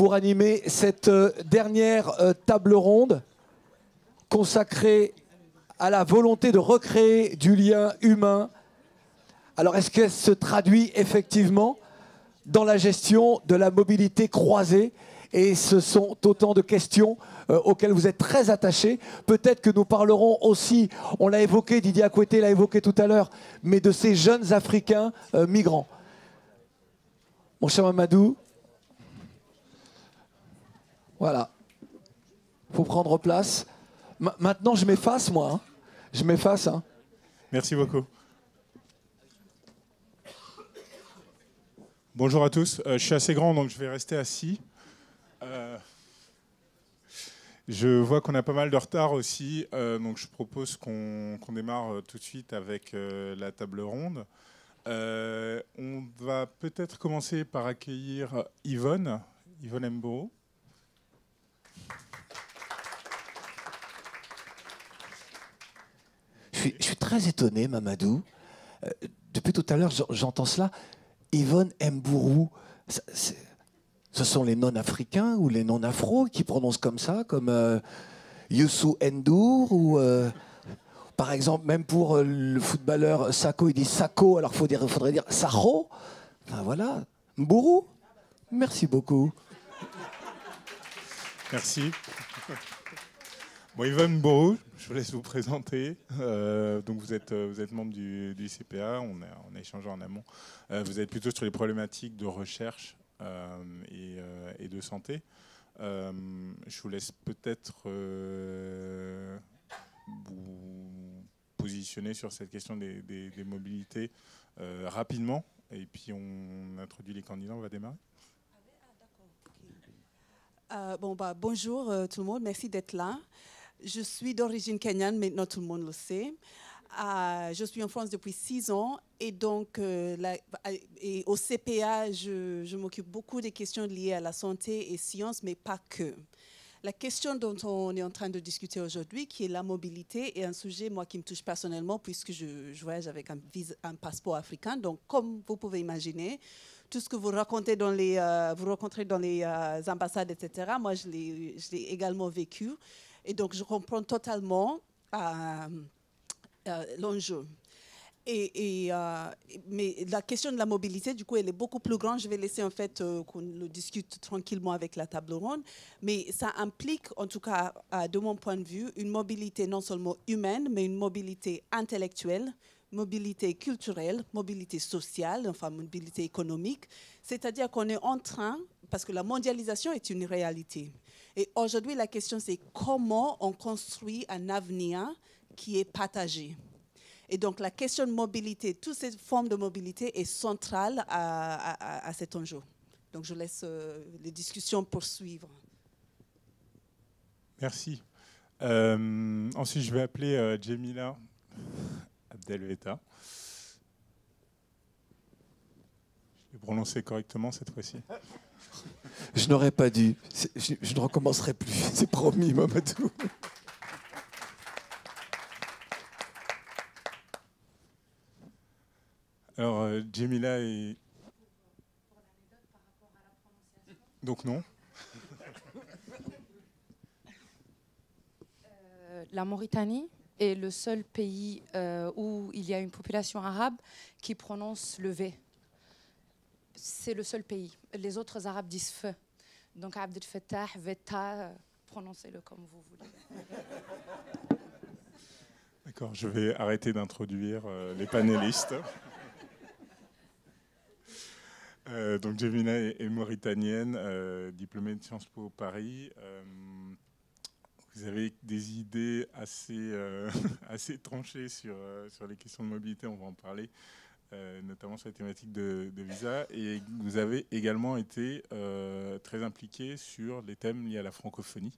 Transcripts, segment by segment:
pour animer cette dernière table ronde consacrée à la volonté de recréer du lien humain. Alors, est-ce qu'elle se traduit effectivement dans la gestion de la mobilité croisée? Et ce sont autant de questions auxquelles vous êtes très attachés. Peut-être que nous parlerons aussi, on l'a évoqué, Didier Akoueté l'a évoqué tout à l'heure, mais de ces jeunes Africains migrants. Mon cher Mamadou, voilà, il faut prendre place. Maintenant, je m'efface, moi. Hein. Je m'efface. Hein. Merci beaucoup. Bonjour à tous. Je suis assez grand, donc je vais rester assis. Je vois qu'on a pas mal de retard aussi, donc je propose qu'on démarre tout de suite avec la table ronde. On va peut-être commencer par accueillir Yvonne Mboro. Je suis très étonné, Mamadou. Depuis tout à l'heure, j'entends cela. Yvonne Mbourou. Ce sont les non-africains ou les non-afro qui prononcent comme ça, comme Youssou N'Dour ou par exemple, même pour le footballeur Sakho, il dit Sakho, alors il faudrait dire Sakho. Enfin voilà, Mbourou. Merci beaucoup. Merci. Bon, Yvonne Mboro, je vous laisse vous présenter. Donc vous êtes membre du CPA, on a échangé en amont. Vous êtes plutôt sur les problématiques de recherche et de santé. Je vous laisse peut-être vous positionner sur cette question des mobilités rapidement. Et puis on introduit les candidats, on va démarrer. Bonjour tout le monde, merci d'être là. Je suis d'origine kenyane, maintenant tout le monde le sait. Je suis en France depuis 6 ans et donc et au CPA, je m'occupe beaucoup des questions liées à la santé et sciences, mais pas que. La question dont on est en train de discuter aujourd'hui, qui est la mobilité, est un sujet moi qui me touche personnellement puisque je voyage avec un passeport africain. Donc, comme vous pouvez imaginer, tout ce que vous rencontrez dans les ambassades, etc., moi, je l'ai également vécu. Et donc, je comprends totalement l'enjeu. Mais la question de la mobilité, du coup, elle est beaucoup plus grande. Je vais laisser en fait qu'on le discute tranquillement avec la table ronde. Mais ça implique, en tout cas, de mon point de vue, une mobilité non seulement humaine, mais une mobilité intellectuelle, mobilité culturelle, mobilité sociale, enfin mobilité économique. C'est-à-dire qu'on est en train, parce que la mondialisation est une réalité. Et aujourd'hui, la question, c'est comment on construit un avenir qui est partagé. Et donc, la question de mobilité, toutes ces formes de mobilité est centrale à cet enjeu. Donc, je laisse les discussions poursuivre. Merci. Ensuite, je vais appeler Djemila Abdelveta. Je l'ai prononcé correctement cette fois-ci. Je n'aurais pas dû. Je ne recommencerai plus. C'est promis, Mamadou. Alors, Djemila est... Donc non. La Mauritanie est le seul pays où il y a une population arabe qui prononce le V. C'est le seul pays. Les autres arabes disent feu. Donc Abdel Fattah, Veta, prononcez-le comme vous voulez. D'accord, je vais arrêter d'introduire les panélistes. Donc Djemila est mauritanienne, diplômée de Sciences Po Paris. Vous avez des idées assez tranchées sur les questions de mobilité, on va en parler, notamment sur les thématiques de visa. Et vous avez également été très impliqué sur les thèmes liés à la francophonie,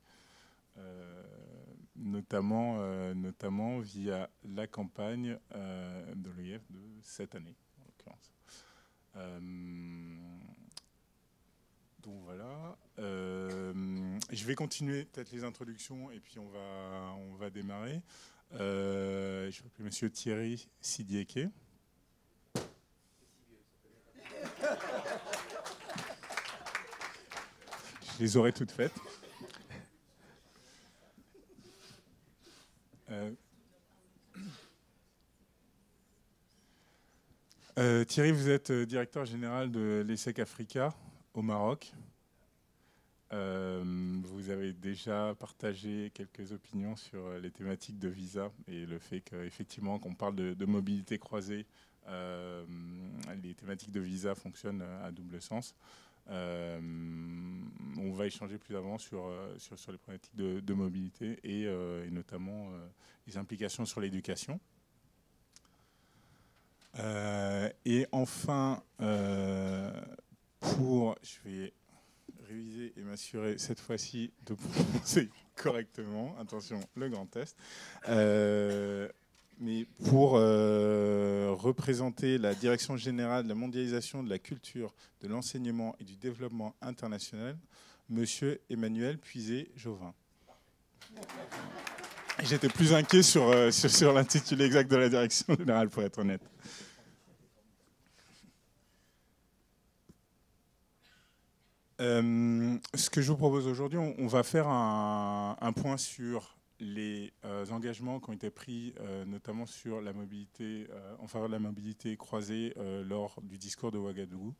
notamment via la campagne de l'OIF de cette année, en l'occurrence. Donc voilà. Je vais continuer peut-être les introductions et puis on va démarrer. Je vais appeler Monsieur Thierry Sidieke. les aurai toutes faites. Thierry, vous êtes directeur général de l'ESSEC Africa au Maroc. Vous avez déjà partagé quelques opinions sur les thématiques de visa et le fait qu'effectivement, qu'on parle de mobilité croisée, les thématiques de visa fonctionnent à double sens. On va échanger plus avant sur les problématiques de mobilité et notamment les implications sur l'éducation. Et enfin, je vais réviser et m'assurer cette fois-ci de prononcer correctement. Attention, le grand test. Mais pour représenter la Direction générale de la mondialisation, de la culture, de l'enseignement et du développement international, Monsieur Emmanuel Puiset-Jovin. J'étais plus inquiet sur l'intitulé exact de la Direction générale, pour être honnête. Ce que je vous propose aujourd'hui, on va faire un point sur les engagements qui ont été pris, notamment sur la mobilité, en faveur de la mobilité croisée lors du discours de Ouagadougou.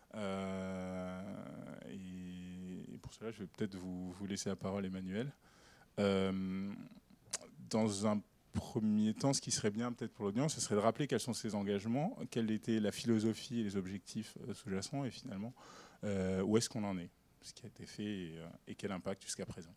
Et pour cela, je vais peut-être vous laisser la parole, Emmanuel. Dans un premier temps, ce qui serait bien peut-être pour l'audience, ce serait de rappeler quels sont ces engagements, quelle était la philosophie et les objectifs sous-jacents, et finalement, où est-ce qu'on en est, ce qui a été fait et quel impact jusqu'à présent.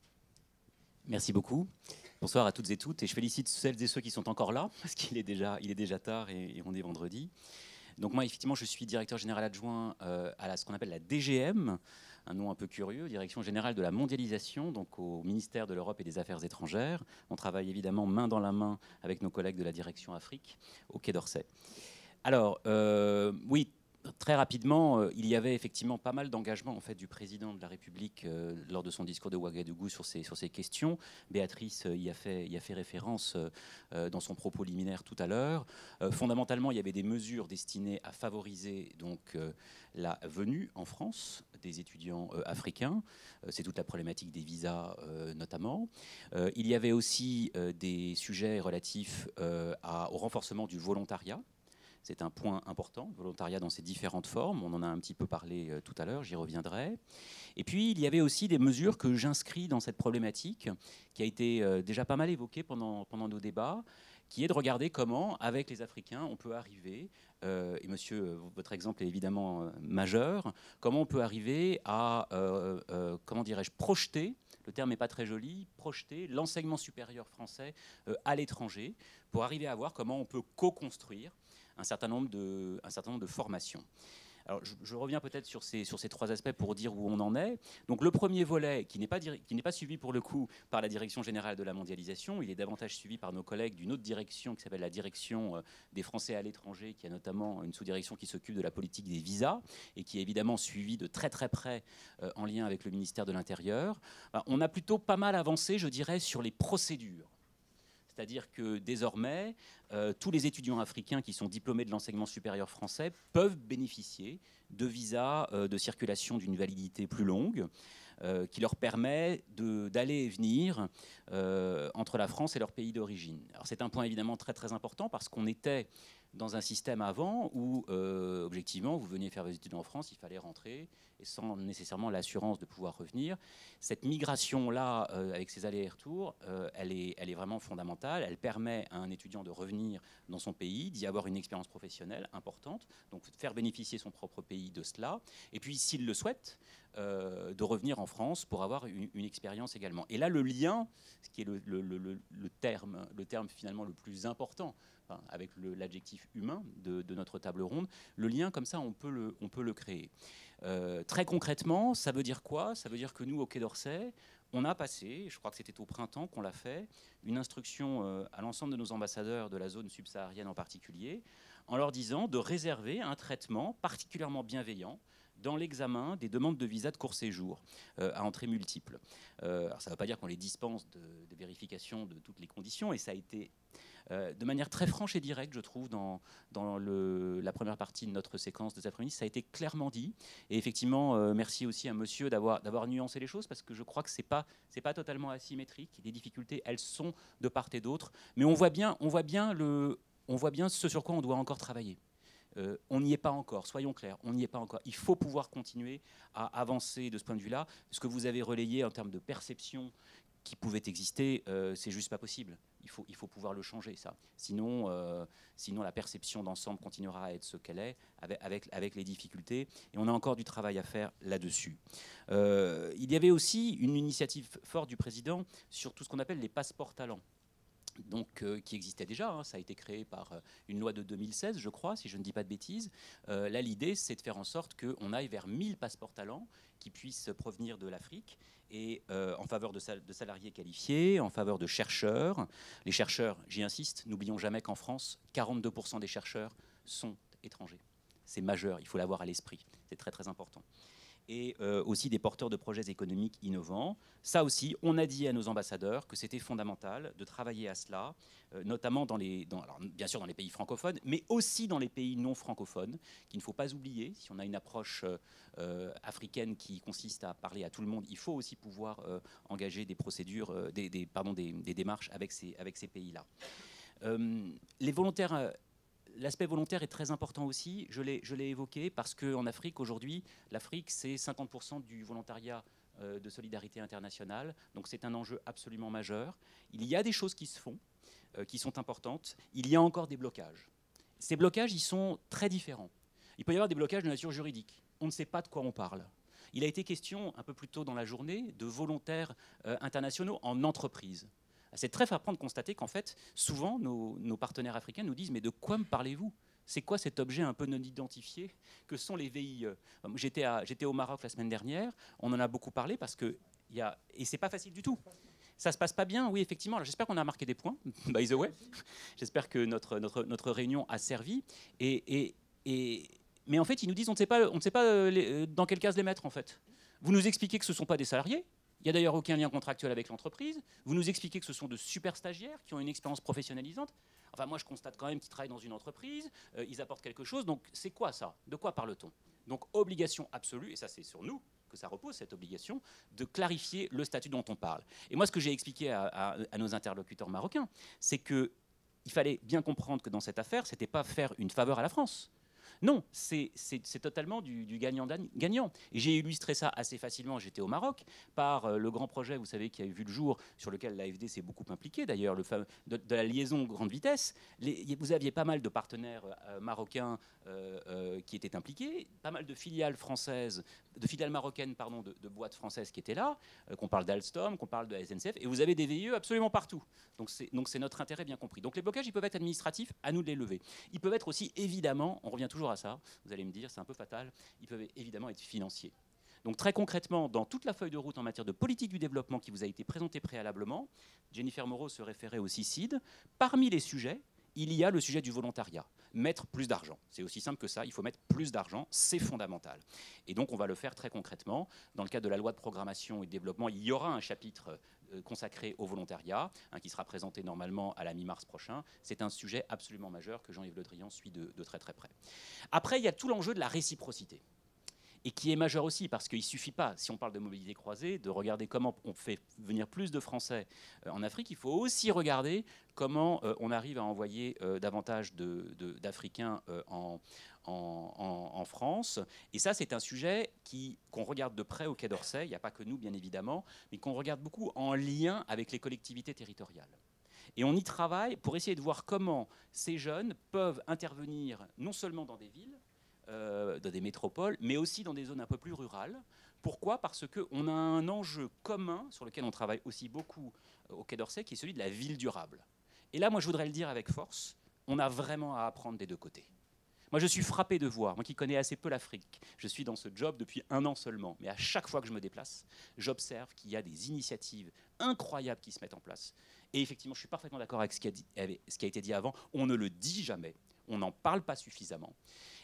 Merci beaucoup. Bonsoir à toutes et toutes. Et je félicite celles et ceux qui sont encore là, parce qu'il est déjà tard et on est vendredi. Donc moi, effectivement, je suis directeur général adjoint à ce qu'on appelle la DGM, un nom un peu curieux, Direction générale de la mondialisation, donc au ministère de l'Europe et des Affaires étrangères. On travaille évidemment main dans la main avec nos collègues de la Direction Afrique au Quai d'Orsay. Alors, oui, très rapidement, il y avait effectivement pas mal d'engagements en fait, du président de la République lors de son discours de Ouagadougou sur ces questions. Béatrice y a fait référence dans son propos liminaire tout à l'heure. Fondamentalement, il y avait des mesures destinées à favoriser donc, la venue en France des étudiants africains. C'est toute la problématique des visas notamment. Il y avait aussi des sujets relatifs au renforcement du volontariat. C'est un point important, le volontariat dans ses différentes formes. On en a un petit peu parlé tout à l'heure, j'y reviendrai. Et puis, il y avait aussi des mesures que j'inscris dans cette problématique, qui a été déjà pas mal évoquée pendant nos débats, qui est de regarder comment, avec les Africains, on peut arriver, et monsieur, votre exemple est évidemment majeur, comment on peut arriver à, comment dirais-je, projeter, le terme n'est pas très joli, projeter l'enseignement supérieur français à l'étranger, pour arriver à voir comment on peut co-construire un certain nombre de formations. Alors, je reviens peut-être sur ces trois aspects pour dire où on en est. Donc, le premier volet, qui n'est pas suivi pour le coup par la Direction générale de la mondialisation, il est davantage suivi par nos collègues d'une autre direction qui s'appelle la Direction des Français à l'étranger, qui a notamment une sous-direction qui s'occupe de la politique des visas et qui est évidemment suivie de très très près en lien avec le ministère de l'Intérieur. On a plutôt pas mal avancé, je dirais, sur les procédures. C'est-à-dire que désormais, tous les étudiants africains qui sont diplômés de l'enseignement supérieur français peuvent bénéficier de visas de circulation d'une validité plus longue, qui leur permet d'aller et venir entre la France et leur pays d'origine. Alors c'est un point évidemment très très important parce qu'on était dans un système avant où, objectivement, vous veniez faire vos études en France, il fallait rentrer, et sans nécessairement l'assurance de pouvoir revenir. Cette migration-là, avec ses allers et retours, elle est vraiment fondamentale. Elle permet à un étudiant de revenir dans son pays, d'y avoir une expérience professionnelle importante, donc faire bénéficier son propre pays de cela, et puis, s'il le souhaite, de revenir en France pour avoir une expérience également. Et là, le lien, ce qui est le terme finalement le plus important, enfin, avec l'adjectif humain de notre table ronde, le lien comme ça, on peut le créer. Très concrètement, ça veut dire quoi? Ça veut dire que nous, au Quai d'Orsay, on a passé, je crois que c'était au printemps qu'on l'a fait, une instruction à l'ensemble de nos ambassadeurs de la zone subsaharienne en particulier, en leur disant de réserver un traitement particulièrement bienveillant dans l'examen des demandes de visa de court séjour à entrée multiple. Alors ça ne veut pas dire qu'on les dispense de vérification de toutes les conditions, et ça a été de manière très franche et directe, je trouve, dans la première partie de notre séquence de cet après-midi, ça a été clairement dit. Et effectivement, merci aussi à monsieur d'avoir nuancé les choses, parce que je crois que c'est pas totalement asymétrique. Les difficultés, elles sont de part et d'autre, mais on voit bien ce sur quoi on doit encore travailler. On n'y est pas encore, soyons clairs, on n'y est pas encore. Il faut pouvoir continuer à avancer de ce point de vue-là. Ce que vous avez relayé en termes de perception qui pouvait exister, c'est juste pas possible. Il faut pouvoir le changer, ça. Sinon la perception d'ensemble continuera à être ce qu'elle est, avec les difficultés. Et on a encore du travail à faire là-dessus. Il y avait aussi une initiative forte du président sur tout ce qu'on appelle les passeports talents. Donc, qui existait déjà, hein. Ça a été créé par une loi de 2016, je crois, si je ne dis pas de bêtises. Là, l'idée, c'est de faire en sorte qu'on aille vers 1000 passeports talents qui puissent provenir de l'Afrique, et en faveur de salariés qualifiés, en faveur de chercheurs. Les chercheurs, j'y insiste, n'oublions jamais qu'en France, 42% des chercheurs sont étrangers. C'est majeur, il faut l'avoir à l'esprit, c'est très très important. Et aussi des porteurs de projets économiques innovants. Ça aussi, on a dit à nos ambassadeurs que c'était fondamental de travailler à cela, notamment alors, bien sûr dans les pays francophones, mais aussi dans les pays non francophones, qu'il ne faut pas oublier. Si on a une approche africaine qui consiste à parler à tout le monde, il faut aussi pouvoir engager des procédures, des démarches avec ces pays-là. Les volontaires... L'aspect volontaire est très important aussi, je l'ai évoqué, parce qu'en Afrique, aujourd'hui, l'Afrique, c'est 50% du volontariat de solidarité internationale, donc c'est un enjeu absolument majeur. Il y a des choses qui se font, qui sont importantes, il y a encore des blocages. Ces blocages, ils sont très différents. Il peut y avoir des blocages de nature juridique, on ne sait pas de quoi on parle. Il a été question, un peu plus tôt dans la journée, de volontaires internationaux en entreprise. C'est très frappant de constater qu'en fait, souvent, nos partenaires africains nous disent « Mais de quoi me parlez-vous ? C'est quoi cet objet un peu non identifié que sont les VIE ?» J'étais au Maroc la semaine dernière, on en a beaucoup parlé parce que... Et c'est pas facile du tout. Ça se passe pas bien, oui, effectivement. Alors, j'espère qu'on a marqué des points, by the way. J'espère que notre réunion a servi. Mais en fait, ils nous disent on ne sait pas dans quelle case les mettre, en fait. Vous nous expliquez que ce ne sont pas des salariés. Il n'y a d'ailleurs aucun lien contractuel avec l'entreprise. Vous nous expliquez que ce sont de super stagiaires qui ont une expérience professionnalisante. Enfin, moi, je constate quand même qu'ils travaillent dans une entreprise, ils apportent quelque chose. Donc, c'est quoi ça? De quoi parle-t-on? Donc, obligation absolue, et ça, c'est sur nous que ça repose, cette obligation, de clarifier le statut dont on parle. Et moi, ce que j'ai expliqué à nos interlocuteurs marocains, c'est qu'il fallait bien comprendre que dans cette affaire, ce n'était pas faire une faveur à la France. Non, c'est totalement du gagnant-gagnant. Et j'ai illustré ça assez facilement, j'étais au Maroc, par le grand projet, vous savez, qui a vu le jour, sur lequel l'AFD s'est beaucoup impliqué, d'ailleurs, de la liaison grande vitesse. Vous aviez pas mal de partenaires marocains qui étaient impliqués, pas mal de filiales françaises, de filiales marocaines, pardon, de boîtes françaises qui étaient là, qu'on parle d'Alstom, qu'on parle de la SNCF, et vous avez des VIE absolument partout. Donc c'est notre intérêt bien compris. Donc les blocages, ils peuvent être administratifs, à nous de les lever. Ils peuvent être aussi, évidemment, on revient toujours à ça, vous allez me dire, c'est un peu fatal, ils peuvent évidemment être financiers. Donc très concrètement, dans toute la feuille de route en matière de politique du développement qui vous a été présentée préalablement, Jennifer Moreau se référait au CICID, parmi les sujets, il y a le sujet du volontariat. Mettre plus d'argent. C'est aussi simple que ça. Il faut mettre plus d'argent. C'est fondamental. Et donc, on va le faire très concrètement. Dans le cadre de la loi de programmation et de développement, il y aura un chapitre consacré au volontariat, qui sera présenté normalement à la mi-mars prochain. C'est un sujet absolument majeur que Jean-Yves Le Drian suit de très très près. Après, il y a tout l'enjeu de la réciprocité. Et qui est majeur aussi, parce qu'il ne suffit pas, si on parle de mobilité croisée, de regarder comment on fait venir plus de Français en Afrique. Il faut aussi regarder comment on arrive à envoyer davantage d'Africains en France. Et ça, c'est un sujet qu'on regarde de près au Quai d'Orsay. Il n'y a pas que nous, bien évidemment, mais qu'on regarde beaucoup en lien avec les collectivités territoriales. Et on y travaille pour essayer de voir comment ces jeunes peuvent intervenir non seulement dans des villes, dans des métropoles, mais aussi dans des zones un peu plus rurales. Pourquoi? Parce qu'on a un enjeu commun sur lequel on travaille aussi beaucoup au Quai d'Orsay, qui est celui de la ville durable. Et là, moi, je voudrais le dire avec force, on a vraiment à apprendre des deux côtés. Moi, je suis frappé de voir, moi qui connais assez peu l'Afrique, je suis dans ce job depuis 1 an seulement, mais à chaque fois que je me déplace, j'observe qu'il y a des initiatives incroyables qui se mettent en place. Et effectivement, je suis parfaitement d'accord avec ce qui a été dit avant, on ne le dit jamais, on n'en parle pas suffisamment.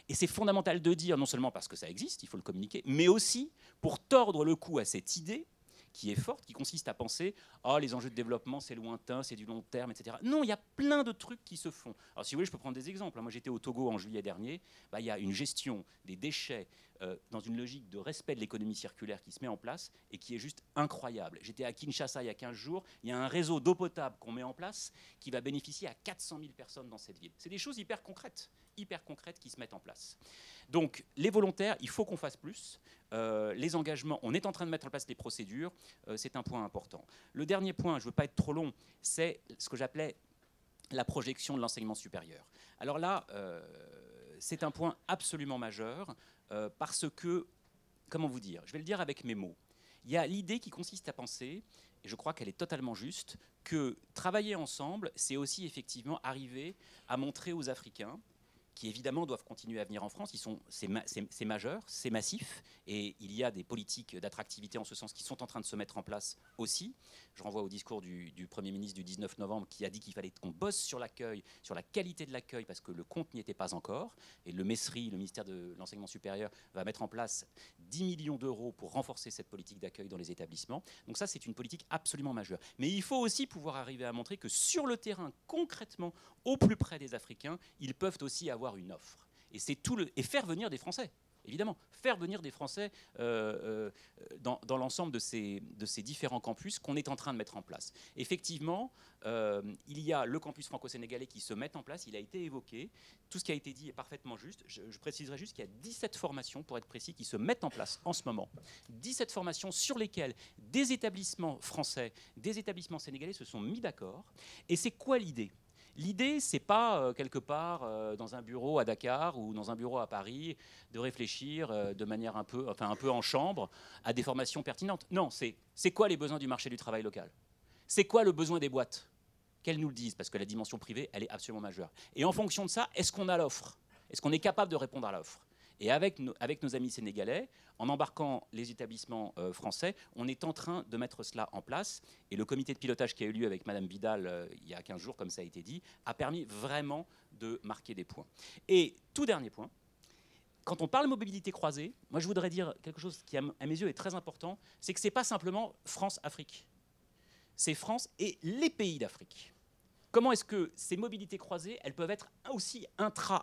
Et c'est fondamental de dire, non seulement parce que ça existe, il faut le communiquer, mais aussi pour tordre le cou à cette idée qui est forte, qui consiste à penser « Ah, les enjeux de développement, c'est lointain, c'est du long terme, etc. » Non, il y a plein de trucs qui se font. Alors, si vous voulez, je peux prendre des exemples. Moi, j'étais au Togo en juillet dernier. Il y a une gestion des déchets dans une logique de respect de l'économie circulaire qui se met en place et qui est juste incroyable. J'étais à Kinshasa il y a 15 jours. Il y a un réseau d'eau potable qu'on met en place qui va bénéficier à 400 000 personnes dans cette ville. C'est des choses hyper concrètes qui se mettent en place. Donc, les volontaires, il faut qu'on fasse plus. Les engagements, on est en train de mettre en place des procédures. C'est un point important. Le dernier point, je ne veux pas être trop long, c'est ce que j'appelais la projection de l'enseignement supérieur. Alors là, c'est un point absolument majeur parce que, comment vous dire, je vais le dire avec mes mots. Il y a l'idée qui consiste à penser, et je crois qu'elle est totalement juste, que travailler ensemble, c'est aussi effectivement arriver à montrer aux Africains qui évidemment doivent continuer à venir en France. C'est majeur, c'est massif, et il y a des politiques d'attractivité en ce sens qui sont en train de se mettre en place aussi. Je renvoie au discours du Premier ministre du 19 novembre qui a dit qu'il fallait qu'on bosse sur l'accueil, sur la qualité de l'accueil, parce que le compte n'y était pas encore. Et le MESRI, le ministère de l'Enseignement supérieur, va mettre en place 10 millions d'euros pour renforcer cette politique d'accueil dans les établissements. Donc ça, c'est une politique absolument majeure. Mais il faut aussi pouvoir arriver à montrer que sur le terrain, concrètement, au plus près des Africains, ils peuvent aussi avoir une offre. Et c'est et faire venir des Français. Évidemment, faire venir des Français dans l'ensemble de ces différents campus qu'on est en train de mettre en place. Effectivement, il y a le campus franco-sénégalais qui se met en place, il a été évoqué. Tout ce qui a été dit est parfaitement juste. Je préciserai juste qu'il y a 17 formations, pour être précis, qui se mettent en place en ce moment. 17 formations sur lesquelles des établissements français, des établissements sénégalais se sont mis d'accord. Et c'est quoi l'idée ? L'idée, c'est pas quelque part dans un bureau à Dakar ou dans un bureau à Paris de réfléchir de manière un peu en chambre à des formations pertinentes. Non, c'est quoi les besoins du marché du travail local ? C'est quoi le besoin des boîtes ? Qu'elles nous le disent, parce que la dimension privée, elle est absolument majeure. Et en fonction de ça, est-ce qu'on a l'offre ? Est-ce qu'on est capable de répondre à l'offre ? Et avec nos amis sénégalais, en embarquant les établissements français, on est en train de mettre cela en place. Et le comité de pilotage qui a eu lieu avec Madame Vidal il y a 15 jours, comme ça a été dit, a permis vraiment de marquer des points. Et tout dernier point, quand on parle mobilité croisée, moi je voudrais dire quelque chose qui à mes yeux est très important, c'est que ce n'est pas simplement France-Afrique. C'est France et les pays d'Afrique. Comment est-ce que ces mobilités croisées, elles peuvent être aussi intra-africaines ?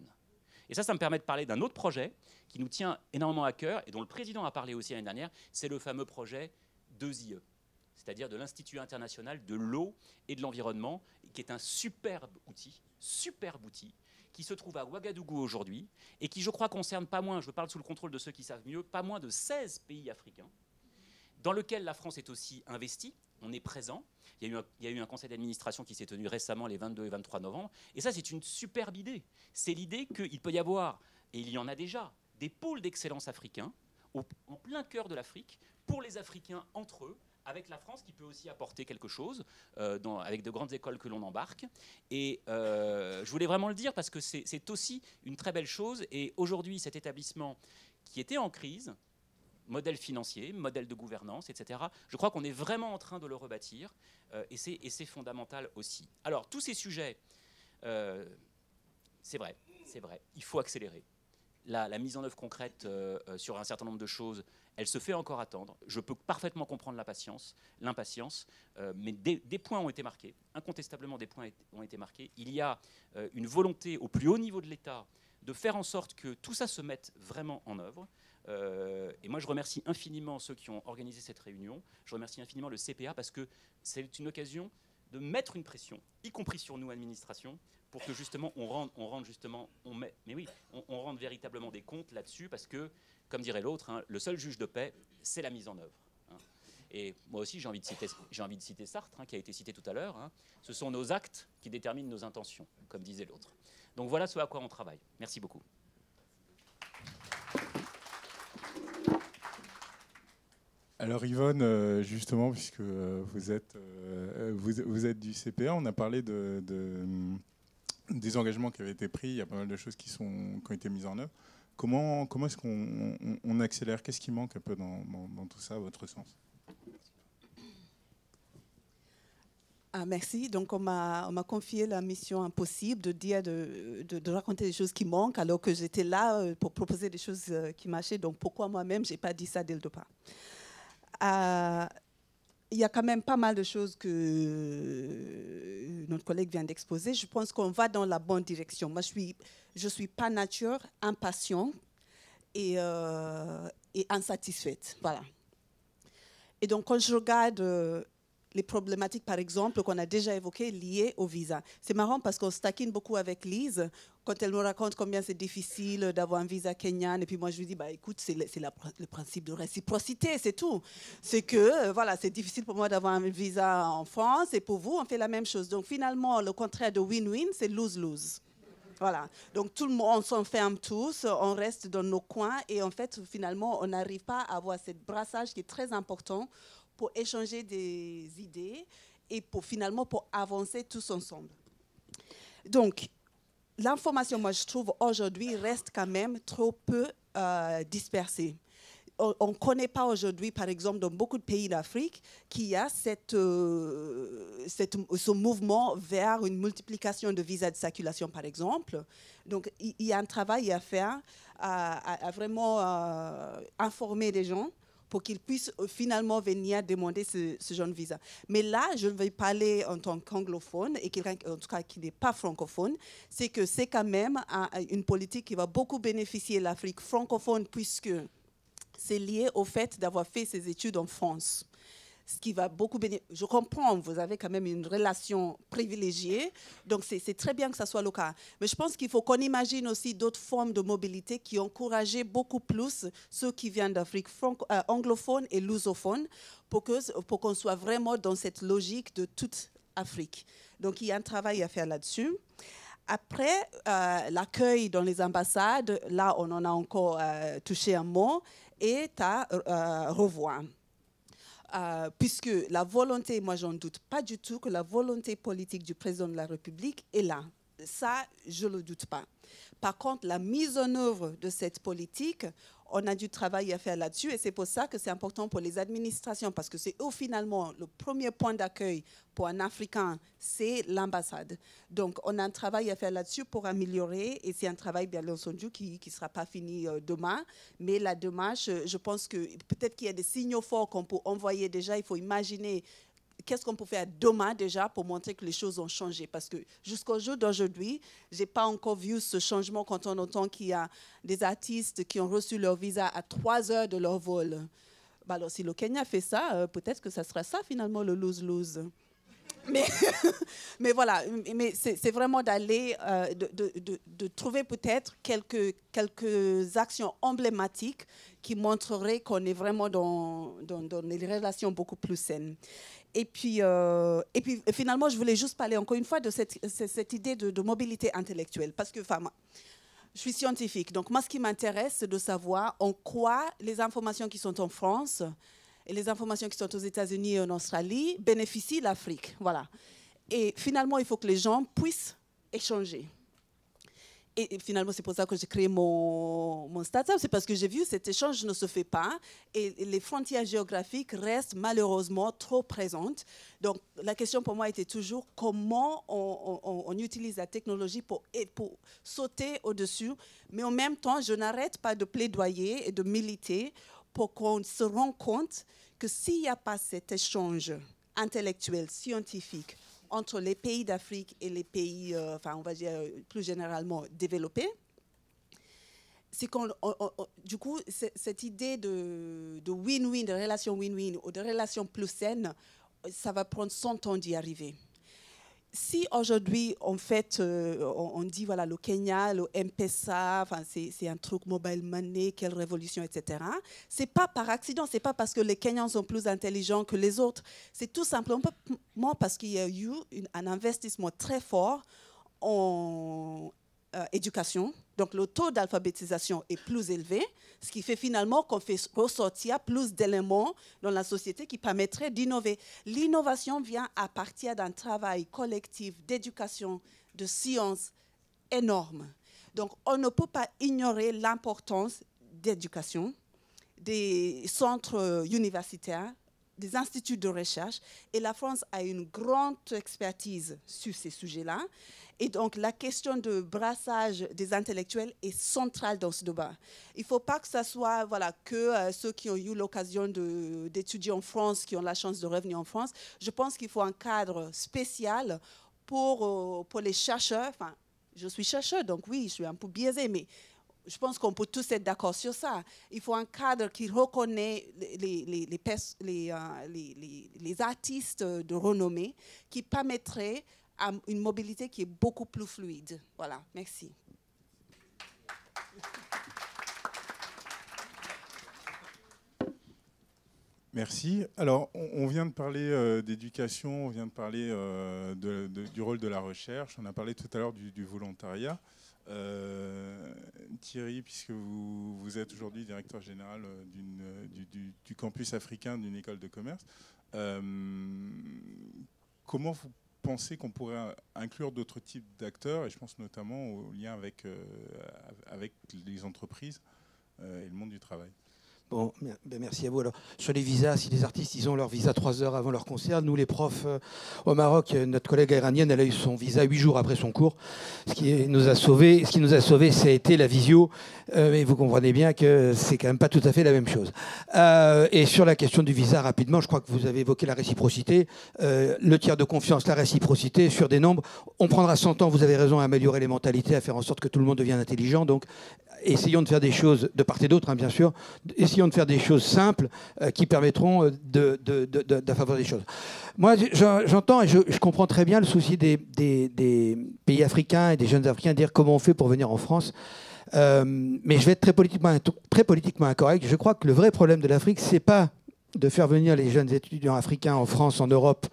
Et ça me permet de parler d'un autre projet qui nous tient énormément à cœur et dont le président a parlé aussi l'année dernière, c'est le fameux projet 2IE, c'est-à-dire de l'Institut international de l'eau et de l'environnement, qui est un superbe outil, qui se trouve à Ouagadougou aujourd'hui et qui, je crois, concerne pas moins, je parle sous le contrôle de ceux qui savent mieux, pas moins de 16 pays africains, dans lequel la France est aussi investie. On est présent. Il y a eu un conseil d'administration qui s'est tenu récemment les 22 et 23 novembre. Et ça, c'est une superbe idée. C'est l'idée qu'il peut y avoir, et il y en a déjà, des pôles d'excellence africains en plein cœur de l'Afrique, pour les Africains entre eux, avec la France qui peut aussi apporter quelque chose, avec de grandes écoles que l'on embarque. Et je voulais vraiment le dire parce que c'est aussi une très belle chose. Et aujourd'hui, cet établissement qui était en crise, modèle financier, modèle de gouvernance, etc. Je crois qu'on est vraiment en train de le rebâtir et c'est fondamental aussi. Alors, tous ces sujets, c'est vrai, il faut accélérer. La mise en œuvre concrète sur un certain nombre de choses, elle se fait encore attendre. Je peux parfaitement comprendre l'impatience, mais des points ont été marqués. Incontestablement, des points ont été marqués. Il y a une volonté au plus haut niveau de l'État de faire en sorte que tout ça se mette vraiment en œuvre. Et moi, je remercie infiniment ceux qui ont organisé cette réunion. Je remercie infiniment le CPA parce que c'est une occasion de mettre une pression, y compris sur nous, administration, pour que justement on rende véritablement des comptes là-dessus, parce que, comme dirait l'autre, hein, le seul juge de paix, c'est la mise en œuvre. Hein. Et moi aussi, j'ai envie de citer Sartre, hein, qui a été cité tout à l'heure. Hein. Ce sont nos actes qui déterminent nos intentions, comme disait l'autre. Donc voilà ce à quoi on travaille. Merci beaucoup. Alors Yvonne, justement, puisque vous êtes du CPA, on a parlé des engagements qui avaient été pris, il y a pas mal de choses qui ont été mises en œuvre. Comment est-ce qu'on accélère ? Qu'est-ce qui manque un peu dans tout ça, à votre sens ? Ah, merci. Donc, on m'a confié la mission impossible de dire, de raconter des choses qui manquent, alors que j'étais là pour proposer des choses qui marchaient. Donc, pourquoi moi-même, je n'ai pas dit ça dès le départ? Il y a quand même pas mal de choses que notre collègue vient d'exposer. Je pense qu'on va dans la bonne direction. Moi, je suis par nature impatient et insatisfaite. Voilà. Et donc, quand je regarde les problématiques, par exemple, qu'on a déjà évoquées liées au visa. C'est marrant parce qu'on se taquine beaucoup avec Lise quand elle nous raconte combien c'est difficile d'avoir un visa kenyan. Et puis moi, je lui dis, bah, écoute, c'est le principe de réciprocité, c'est tout. C'est que, voilà, c'est difficile pour moi d'avoir un visa en France et pour vous, on fait la même chose. Donc finalement, le contraire de win-win, c'est lose-lose. Voilà. Donc tout le monde, on s'enferme tous, on reste dans nos coins et en fait, finalement, on n'arrive pas à avoir ce brassage qui est très important pour échanger des idées et finalement pour avancer tous ensemble. Donc, l'information, moi, je trouve, aujourd'hui, reste quand même trop peu dispersée. On ne connaît pas aujourd'hui, par exemple, dans beaucoup de pays d'Afrique, qu'il y a ce mouvement vers une multiplication de visas de circulation, par exemple. Donc, il y a un travail à faire, à vraiment informer les gens pour qu'ils puissent finalement venir demander ce genre de visa. Mais là, je vais parler en tant qu'anglophone et quelqu'un, en tout cas, qui n'est pas francophone, c'est que c'est quand même une politique qui va beaucoup bénéficier l'Afrique francophone puisque c'est lié au fait d'avoir fait ses études en France. Ce qui va beaucoup bénéficier. Je comprends, vous avez quand même une relation privilégiée, donc c'est très bien que ça soit le cas. Mais je pense qu'il faut qu'on imagine aussi d'autres formes de mobilité qui encourageaient beaucoup plus ceux qui viennent d'Afrique anglophone et lusophone pour qu'on soit vraiment dans cette logique de toute Afrique. Donc il y a un travail à faire là-dessus. Après, l'accueil dans les ambassades, là on en a encore touché un mot, est à revoir. Puisque la volonté, moi j'en doute pas du tout que la volonté politique du président de la République est là. Ça, je ne le doute pas. Par contre, la mise en œuvre de cette politique, on a du travail à faire là-dessus et c'est pour ça que c'est important pour les administrations parce que c'est finalement le premier point d'accueil pour un Africain, c'est l'ambassade. Donc, on a un travail à faire là-dessus pour améliorer et c'est un travail, bien entendu, qui ne sera pas fini demain. Mais la démarche, je pense que peut-être qu'il y a des signaux forts qu'on peut envoyer déjà. Il faut imaginer qu'est-ce qu'on peut faire demain déjà pour montrer que les choses ont changé. Parce que jusqu'au jour d'aujourd'hui, je n'ai pas encore vu ce changement quand on entend qu'il y a des artistes qui ont reçu leur visa à 3 heures de leur vol. Bah alors, si le Kenya fait ça, peut-être que ça sera ça finalement le lose-lose. Mais voilà, mais c'est vraiment d'aller, de trouver peut-être quelques actions emblématiques qui montreraient qu'on est vraiment dans des relations beaucoup plus saines. Et puis finalement, je voulais juste parler encore une fois de cette idée de mobilité intellectuelle. Parce que je suis scientifique, donc moi, ce qui m'intéresse, c'est de savoir en quoi les informations qui sont en France et les informations qui sont aux États-Unis et en Australie bénéficient l'Afrique. Voilà. Et finalement, il faut que les gens puissent échanger. Et finalement, c'est pour ça que j'ai créé mon start-up. C'est parce que j'ai vu que cet échange ne se fait pas et les frontières géographiques restent malheureusement trop présentes. Donc, la question pour moi était toujours comment on utilise la technologie pour sauter au-dessus. Mais en même temps, je n'arrête pas de plaidoyer et de militer pour qu'on se rende compte que s'il n'y a pas cet échange intellectuel, scientifique, entre les pays d'Afrique et les pays, on va dire plus généralement développés, c'est du coup, cette idée de win-win, de relation win-win ou de relation plus saine, ça va prendre 100 ans d'y arriver. Si aujourd'hui, en fait, on dit, voilà, le Kenya, le M-Pesa, c'est un truc mobile money, quelle révolution, etc., c'est pas par accident, c'est pas parce que les Kenyans sont plus intelligents que les autres, c'est tout simplement parce qu'il y a eu un investissement très fort en éducation. Donc, le taux d'alphabétisation est plus élevé, ce qui fait finalement qu'on fait ressortir plus d'éléments dans la société qui permettraient d'innover. L'innovation vient à partir d'un travail collectif d'éducation, de science énorme. Donc, on ne peut pas ignorer l'importance d'éducation, des centres universitaires, des instituts de recherche et la France a une grande expertise sur ces sujets-là. Et donc, la question de brassage des intellectuels est centrale dans ce débat. Il ne faut pas que ce soit voilà, que ceux qui ont eu l'occasion d'étudier en France, qui ont la chance de revenir en France. Je pense qu'il faut un cadre spécial pour les chercheurs. Enfin, je suis chercheur, donc oui, je suis un peu biaisée, mais je pense qu'on peut tous être d'accord sur ça. Il faut un cadre qui reconnaît les artistes de renommée, qui permettrait à une mobilité qui est beaucoup plus fluide. Voilà, merci. Merci. Alors, on vient de parler d'éducation, on vient de parler du rôle de la recherche, on a parlé tout à l'heure du volontariat. Thierry, puisque vous êtes aujourd'hui directeur général du campus africain d'une école de commerce, comment vous pensez qu'on pourrait inclure d'autres types d'acteurs, et je pense notamment au lien avec les entreprises et le monde du travail? Bon, ben merci à vous. Alors, sur les visas, si les artistes ils ont leur visa 3 heures avant leur concert, nous les profs au Maroc, notre collègue iranienne, elle a eu son visa 8 jours après son cours. Ce qui nous a sauvés, ça a été la visio. Mais vous comprenez bien que c'est quand même pas tout à fait la même chose. Et sur la question du visa, rapidement, je crois que vous avez évoqué la réciprocité. Le tiers de confiance, la réciprocité, sur des nombres. On prendra 100 ans, vous avez raison, à améliorer les mentalités, à faire en sorte que tout le monde devienne intelligent. Donc, essayons de faire des choses, de part et d'autre, hein, bien sûr, essayons de faire des choses simples qui permettront de favoriser les choses. Moi, j'entends et je comprends très bien le souci des pays africains et des jeunes Africains dire comment on fait pour venir en France. Mais je vais être très politiquement incorrect. Je crois que le vrai problème de l'Afrique, c'est pas de faire venir les jeunes étudiants africains en France, en Europe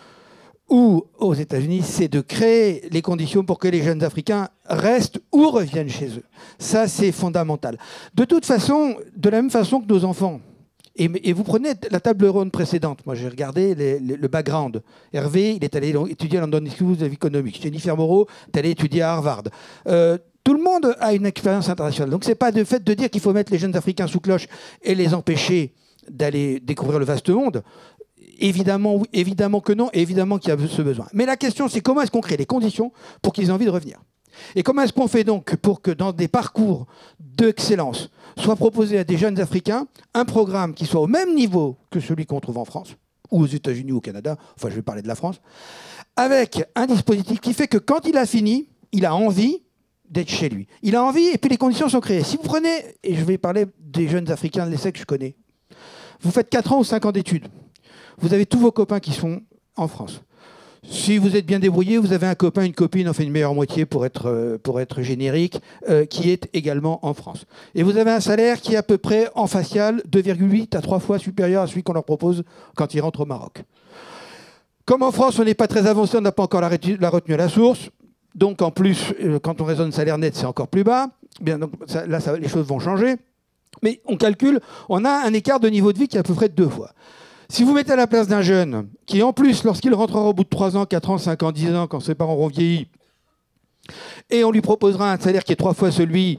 ou aux États-Unis, c'est de créer les conditions pour que les jeunes Africains restent ou reviennent chez eux. Ça, c'est fondamental. De toute façon, de la même façon que nos enfants, et vous prenez la table ronde précédente, moi j'ai regardé le background. Hervé, il est allé étudier à London School of Economics. Jennifer Moreau est allée étudier à Harvard. Tout le monde a une expérience internationale. Donc ce n'est pas le fait de dire qu'il faut mettre les jeunes Africains sous cloche et les empêcher d'aller découvrir le vaste monde. Évidemment, oui, évidemment que non, et évidemment qu'il y a ce besoin. Mais la question, c'est comment est-ce qu'on crée les conditions pour qu'ils aient envie de revenir? Et comment est-ce qu'on fait donc pour que dans des parcours d'excellence soit proposé à des jeunes Africains un programme qui soit au même niveau que celui qu'on trouve en France, ou aux États-Unis ou au Canada, enfin je vais parler de la France, avec un dispositif qui fait que quand il a fini, il a envie d'être chez lui. Il a envie et puis les conditions sont créées. Si vous prenez, et je vais parler des jeunes Africains de l'essai que je connais, vous faites 4 ans ou 5 ans d'études. Vous avez tous vos copains qui sont en France. Si vous êtes bien débrouillé, vous avez un copain, une copine, enfin une meilleure moitié pour être générique, qui est également en France. Et vous avez un salaire qui est à peu près en facial 2,8 à 3 fois supérieur à celui qu'on leur propose quand ils rentrent au Maroc. Comme en France, on n'est pas très avancé, on n'a pas encore la retenue à la source. Donc en plus, quand on raisonne salaire net, c'est encore plus bas. Bien, donc, les choses vont changer. Mais on calcule, on a un écart de niveau de vie qui est à peu près 2 fois. Si vous mettez à la place d'un jeune qui, en plus, lorsqu'il rentrera au bout de 3 ans, 4 ans, 5 ans, 10 ans, quand ses parents auront vieilli, et on lui proposera un salaire qui est 3 fois celui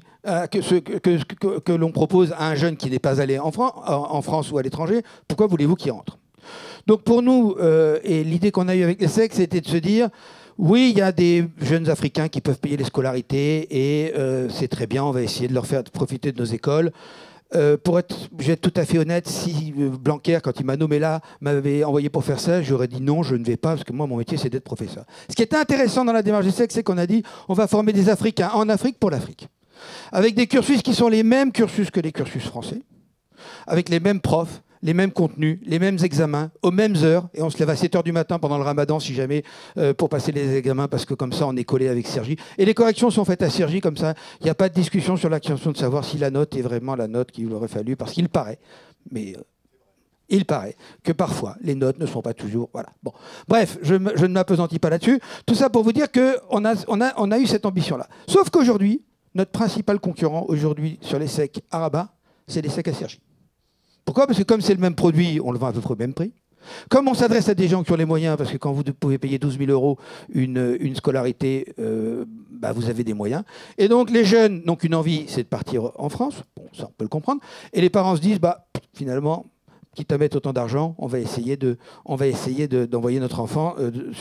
que l'on propose à un jeune qui n'est pas allé en France ou à l'étranger, pourquoi voulez-vous qu'il rentre? Donc pour nous, et l'idée qu'on a eue avec les SEC, c'était de se dire, oui, il y a des jeunes Africains qui peuvent payer les scolarités, et c'est très bien, on va essayer de leur faire profiter de nos écoles. Je vais être tout à fait honnête, si Blanquer, quand il m'a nommé là, m'avait envoyé pour faire ça, j'aurais dit non, je ne vais pas, parce que moi, mon métier, c'est d'être professeur. Ce qui est intéressant dans la démarche des SEC, c'est qu'on a dit, on va former des Africains en Afrique pour l'Afrique, avec des cursus qui sont les mêmes cursus que les cursus français, avec les mêmes profs, les mêmes contenus, les mêmes examens, aux mêmes heures, et on se lève à 7 h du matin pendant le ramadan, si jamais, pour passer les examens, parce que comme ça, on est collé avec Cergy. Et les corrections sont faites à Cergy, comme ça, il n'y a pas de discussion sur la question de savoir si la note est vraiment la note qu'il aurait fallu, parce qu'il paraît, mais il paraît que parfois, les notes ne sont pas toujours... Voilà. Bon. Bref, je ne m'appesantis pas là-dessus. Tout ça pour vous dire qu'on a eu cette ambition-là. Sauf qu'aujourd'hui, notre principal concurrent, aujourd'hui, sur les SEC à Rabat, c'est les SEC à Cergy. Pourquoi? Parce que comme c'est le même produit, on le vend à peu près au même prix. Comme on s'adresse à des gens qui ont les moyens, parce que quand vous pouvez payer 12 000 € une scolarité, vous avez des moyens. Et donc les jeunes n'ont qu'une envie, c'est de partir en France. Bon, ça on peut le comprendre. Et les parents se disent, finalement, quitte à mettre autant d'argent, on va essayer d'envoyer notre enfant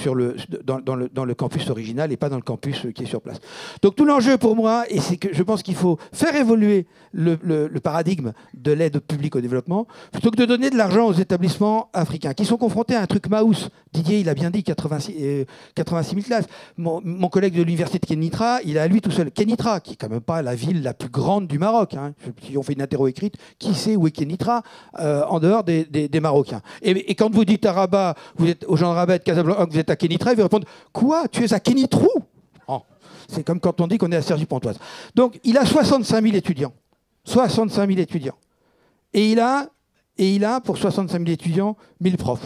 dans le campus original et pas dans le campus qui est sur place. Donc tout l'enjeu pour moi, et c'est que je pense qu'il faut faire évoluer le paradigme de l'aide publique au développement, plutôt que de donner de l'argent aux établissements africains, qui sont confrontés à un truc mouse. Didier, il a bien dit 86 000 classes. Mon collègue de l'université de Kenitra, il a à lui tout seul. Kenitra, qui est quand même pas la ville la plus grande du Maroc. Hein. Si on fait une interro écrite, qui sait où est Kenitra en dehors des Marocains. Et quand vous dites à Rabat, vous êtes aux gens de Rabat et de Casablanca, vous êtes à Kenitra, ils vont répondre « Quoi ? Tu es à Kénitrou ?» C'est comme quand on dit qu'on est à Cergy-Pontoise. Donc, il a 65 000 étudiants. 65 000 étudiants. Et il a, pour 65 000 étudiants, 1000 profs.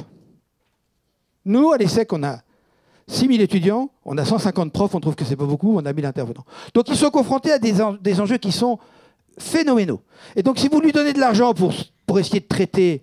Nous, à l'ESSEC, on a 6 000 étudiants, on a 150 profs, on trouve que c'est pas beaucoup, on a 1000 intervenants. Donc, ils sont confrontés à des enjeux qui sont phénoménaux. Et donc, si vous lui donnez de l'argent pour essayer de traiter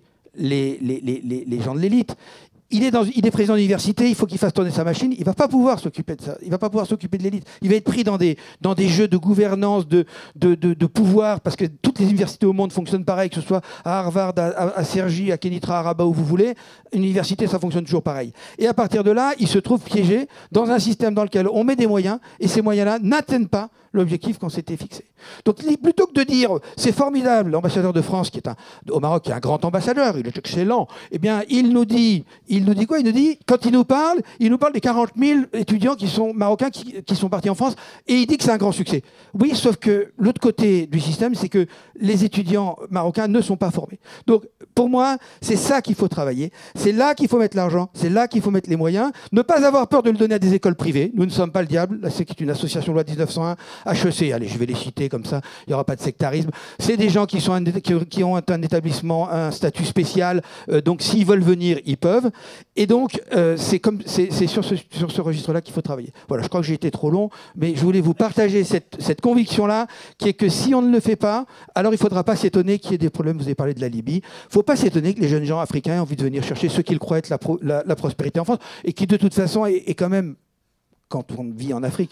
les gens de l'élite, il est président d'université, il faut qu'il fasse tourner sa machine, il ne va pas pouvoir s'occuper de ça, il ne va pas pouvoir s'occuper de l'élite. Il va être pris dans des jeux de gouvernance, de pouvoir, parce que toutes les universités au monde fonctionnent pareil, que ce soit à Harvard, à Cergy, à Kenitra, à Rabat, où vous voulez. Une université, ça fonctionne toujours pareil. Et à partir de là, il se trouve piégé dans un système dans lequel on met des moyens, et ces moyens-là n'atteignent pas l'objectif qu'on s'était fixé. Donc plutôt que de dire c'est formidable, l'ambassadeur de France au Maroc, qui est un grand ambassadeur, il est excellent, eh bien il nous dit quoi ? Il nous dit, quand il nous parle des 40 000 étudiants qui sont marocains qui sont partis en France, et il dit que c'est un grand succès. Oui, sauf que l'autre côté du système, c'est que les étudiants marocains ne sont pas formés. Donc pour moi, c'est ça qu'il faut travailler, c'est là qu'il faut mettre l'argent, c'est là qu'il faut mettre les moyens, ne pas avoir peur de le donner à des écoles privées. Nous ne sommes pas le diable, là c'est une association loi 1901, HEC, allez, je vais les citer comme ça, il n'y aura pas de sectarisme. C'est des gens qui ont un établissement, un statut spécial, donc s'ils veulent venir, ils peuvent. Et donc, c'est sur ce registre-là qu'il faut travailler. Voilà, je crois que j'ai été trop long, mais je voulais vous partager cette conviction-là, qui est que si on ne le fait pas, alors il ne faudra pas s'étonner qu'il y ait des problèmes. Vous avez parlé de la Libye. Il ne faut pas s'étonner que les jeunes gens africains aient envie de venir chercher ce qu'ils croient être la prospérité en France, et qui de toute façon est quand même, quand on vit en Afrique,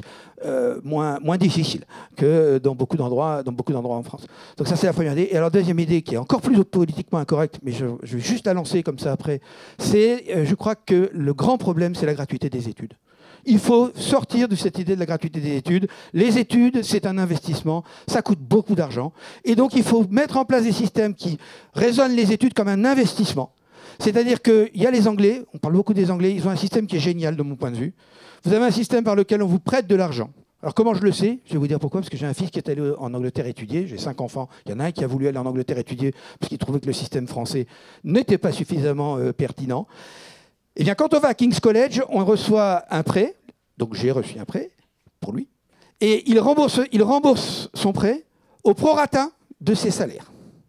moins difficile que dans beaucoup d'endroits en France. Donc ça, c'est la première idée. Et alors, deuxième idée, qui est encore plus politiquement incorrecte, mais je vais juste la lancer comme ça après, c'est, je crois que le grand problème, c'est la gratuité des études. Il faut sortir de cette idée de la gratuité des études. Les études, c'est un investissement, ça coûte beaucoup d'argent. Et donc, il faut mettre en place des systèmes qui raisonnent les études comme un investissement. C'est-à-dire qu'il y a les Anglais, on parle beaucoup des Anglais, ils ont un système qui est génial de mon point de vue. Vous avez un système par lequel on vous prête de l'argent. Alors comment je le sais ? Je vais vous dire pourquoi. Parce que j'ai un fils qui est allé en Angleterre étudier. J'ai 5 enfants. Il y en a un qui a voulu aller en Angleterre étudier parce qu'il trouvait que le système français n'était pas suffisamment pertinent. Eh bien, quand on va à King's College, on reçoit un prêt. Donc j'ai reçu un prêt pour lui. Et il rembourse son prêt au prorata de ses salaires.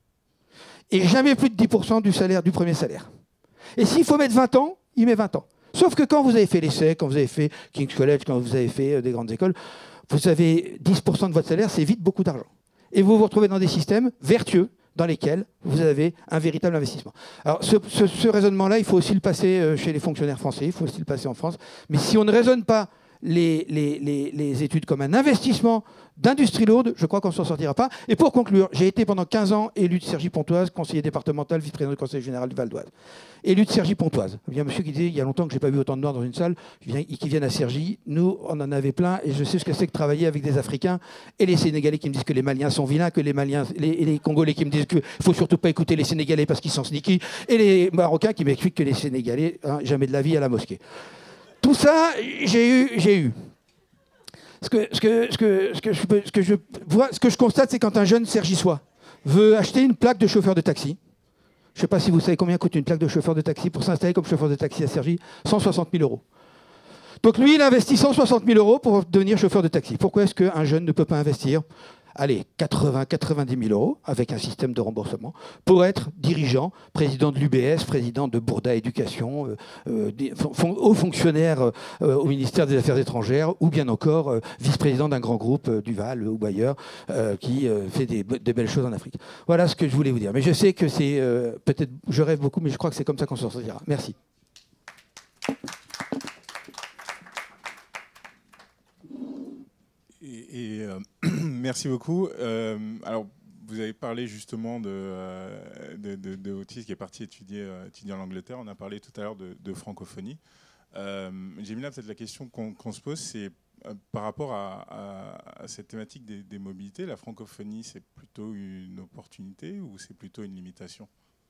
Et jamais plus de 10% du salaire, du premier salaire. Et s'il faut mettre 20 ans, il met 20 ans. Sauf que quand vous avez fait l'essai, quand vous avez fait King's College, quand vous avez fait des grandes écoles, vous avez 10% de votre salaire, c'est vite beaucoup d'argent. Et vous vous retrouvez dans des systèmes vertueux dans lesquels vous avez un véritable investissement. Alors ce raisonnement-là, il faut aussi le passer chez les fonctionnaires français, il faut aussi le passer en France. Mais si on ne raisonne pas les études comme un investissement d'industrie lourde, je crois qu'on ne s'en sortira pas. Et pour conclure, j'ai été pendant 15 ans élu de Cergy-Pontoise, conseiller départemental, vice-président du conseil général du Val d'Oise. Élu de Cergy-Pontoise. Il y a un monsieur qui disait, il y a longtemps que je n'ai pas vu autant de Noirs dans une salle, qui viennent à Cergy. Nous, on en avait plein, et je sais ce que c'est que travailler avec des Africains, et les Sénégalais qui me disent que les Maliens sont vilains, que les Congolais qui me disent qu'il ne faut surtout pas écouter les Sénégalais parce qu'ils sont sneaky, et les Marocains qui m'expliquent que les Sénégalais, jamais de la vie à la mosquée. Tout ça, j'ai eu. Ce que je constate, c'est quand un jeune Cergissois veut acheter une plaque de chauffeur de taxi. Je ne sais pas si vous savez combien coûte une plaque de chauffeur de taxi pour s'installer comme chauffeur de taxi à Cergy. 160 000 €. Donc lui, il investit 160 000 € pour devenir chauffeur de taxi. Pourquoi est-ce qu'un jeune ne peut pas investir 90 000 € avec un système de remboursement pour être dirigeant, président de l'UBS, président de Bourda Éducation, haut fonctionnaire au ministère des Affaires étrangères, ou bien encore vice-président d'un grand groupe Duval ou ailleurs qui fait des belles choses en Afrique. Voilà ce que je voulais vous dire. Mais je sais que c'est peut-être, je rêve beaucoup, mais je crois que c'est comme ça qu'on s'en sortira. Merci. Merci beaucoup. Alors, vous avez parlé justement de Otis qui est parti étudier en Angleterre. On a parlé tout à l'heure de francophonie. Jemina, peut-être la question qu'on se pose, c'est par rapport à cette thématique des mobilités, la francophonie, c'est plutôt une opportunité ou c'est plutôt une limitation?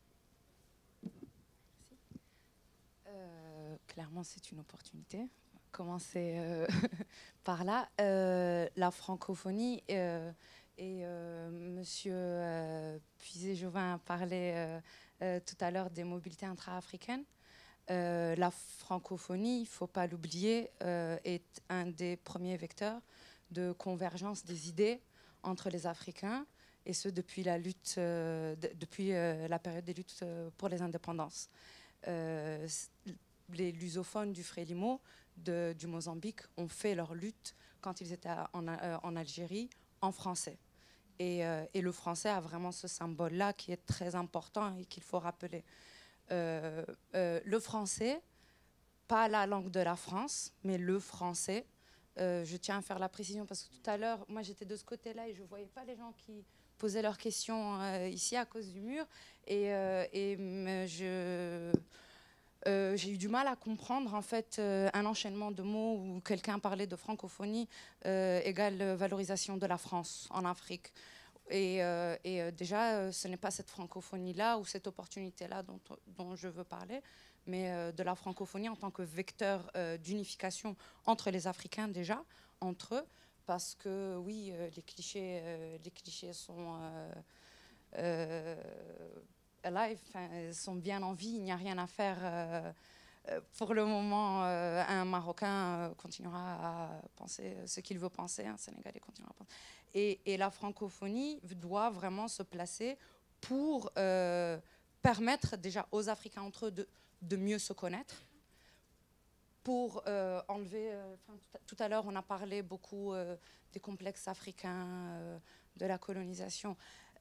Clairement, c'est une opportunité. Commencer par là. La francophonie, et Monsieur Puisé-Jouvin parlait tout à l'heure des mobilités intra-africaines. La francophonie, il ne faut pas l'oublier, est un des premiers vecteurs de convergence des idées entre les Africains, et ce depuis la lutte, depuis la période des luttes pour les indépendances. Les lusophones du Frélimo, du Mozambique, ont fait leur lutte quand ils étaient en Algérie en français. Et le français a vraiment ce symbole-là qui est très important et qu'il faut rappeler. Le français, pas la langue de la France, mais le français. Je tiens à faire la précision parce que tout à l'heure, moi j'étais de ce côté-là et je ne voyais pas les gens qui posaient leurs questions ici à cause du mur. J'ai eu du mal à comprendre en fait un enchaînement de mots où quelqu'un parlait de francophonie égale valorisation de la France en Afrique. Déjà, ce n'est pas cette francophonie-là ou cette opportunité-là dont je veux parler, mais de la francophonie en tant que vecteur d'unification entre les Africains déjà, entre eux, parce que oui, les clichés sont alive, sont bien en vie, il n'y a rien à faire. Pour le moment, un Marocain continuera à penser ce qu'il veut penser, un Sénégalais continuera à penser. Et la francophonie doit vraiment se placer pour permettre déjà aux Africains entre eux de mieux se connaître, pour enlever... tout à l'heure, on a parlé beaucoup des complexes africains, de la colonisation.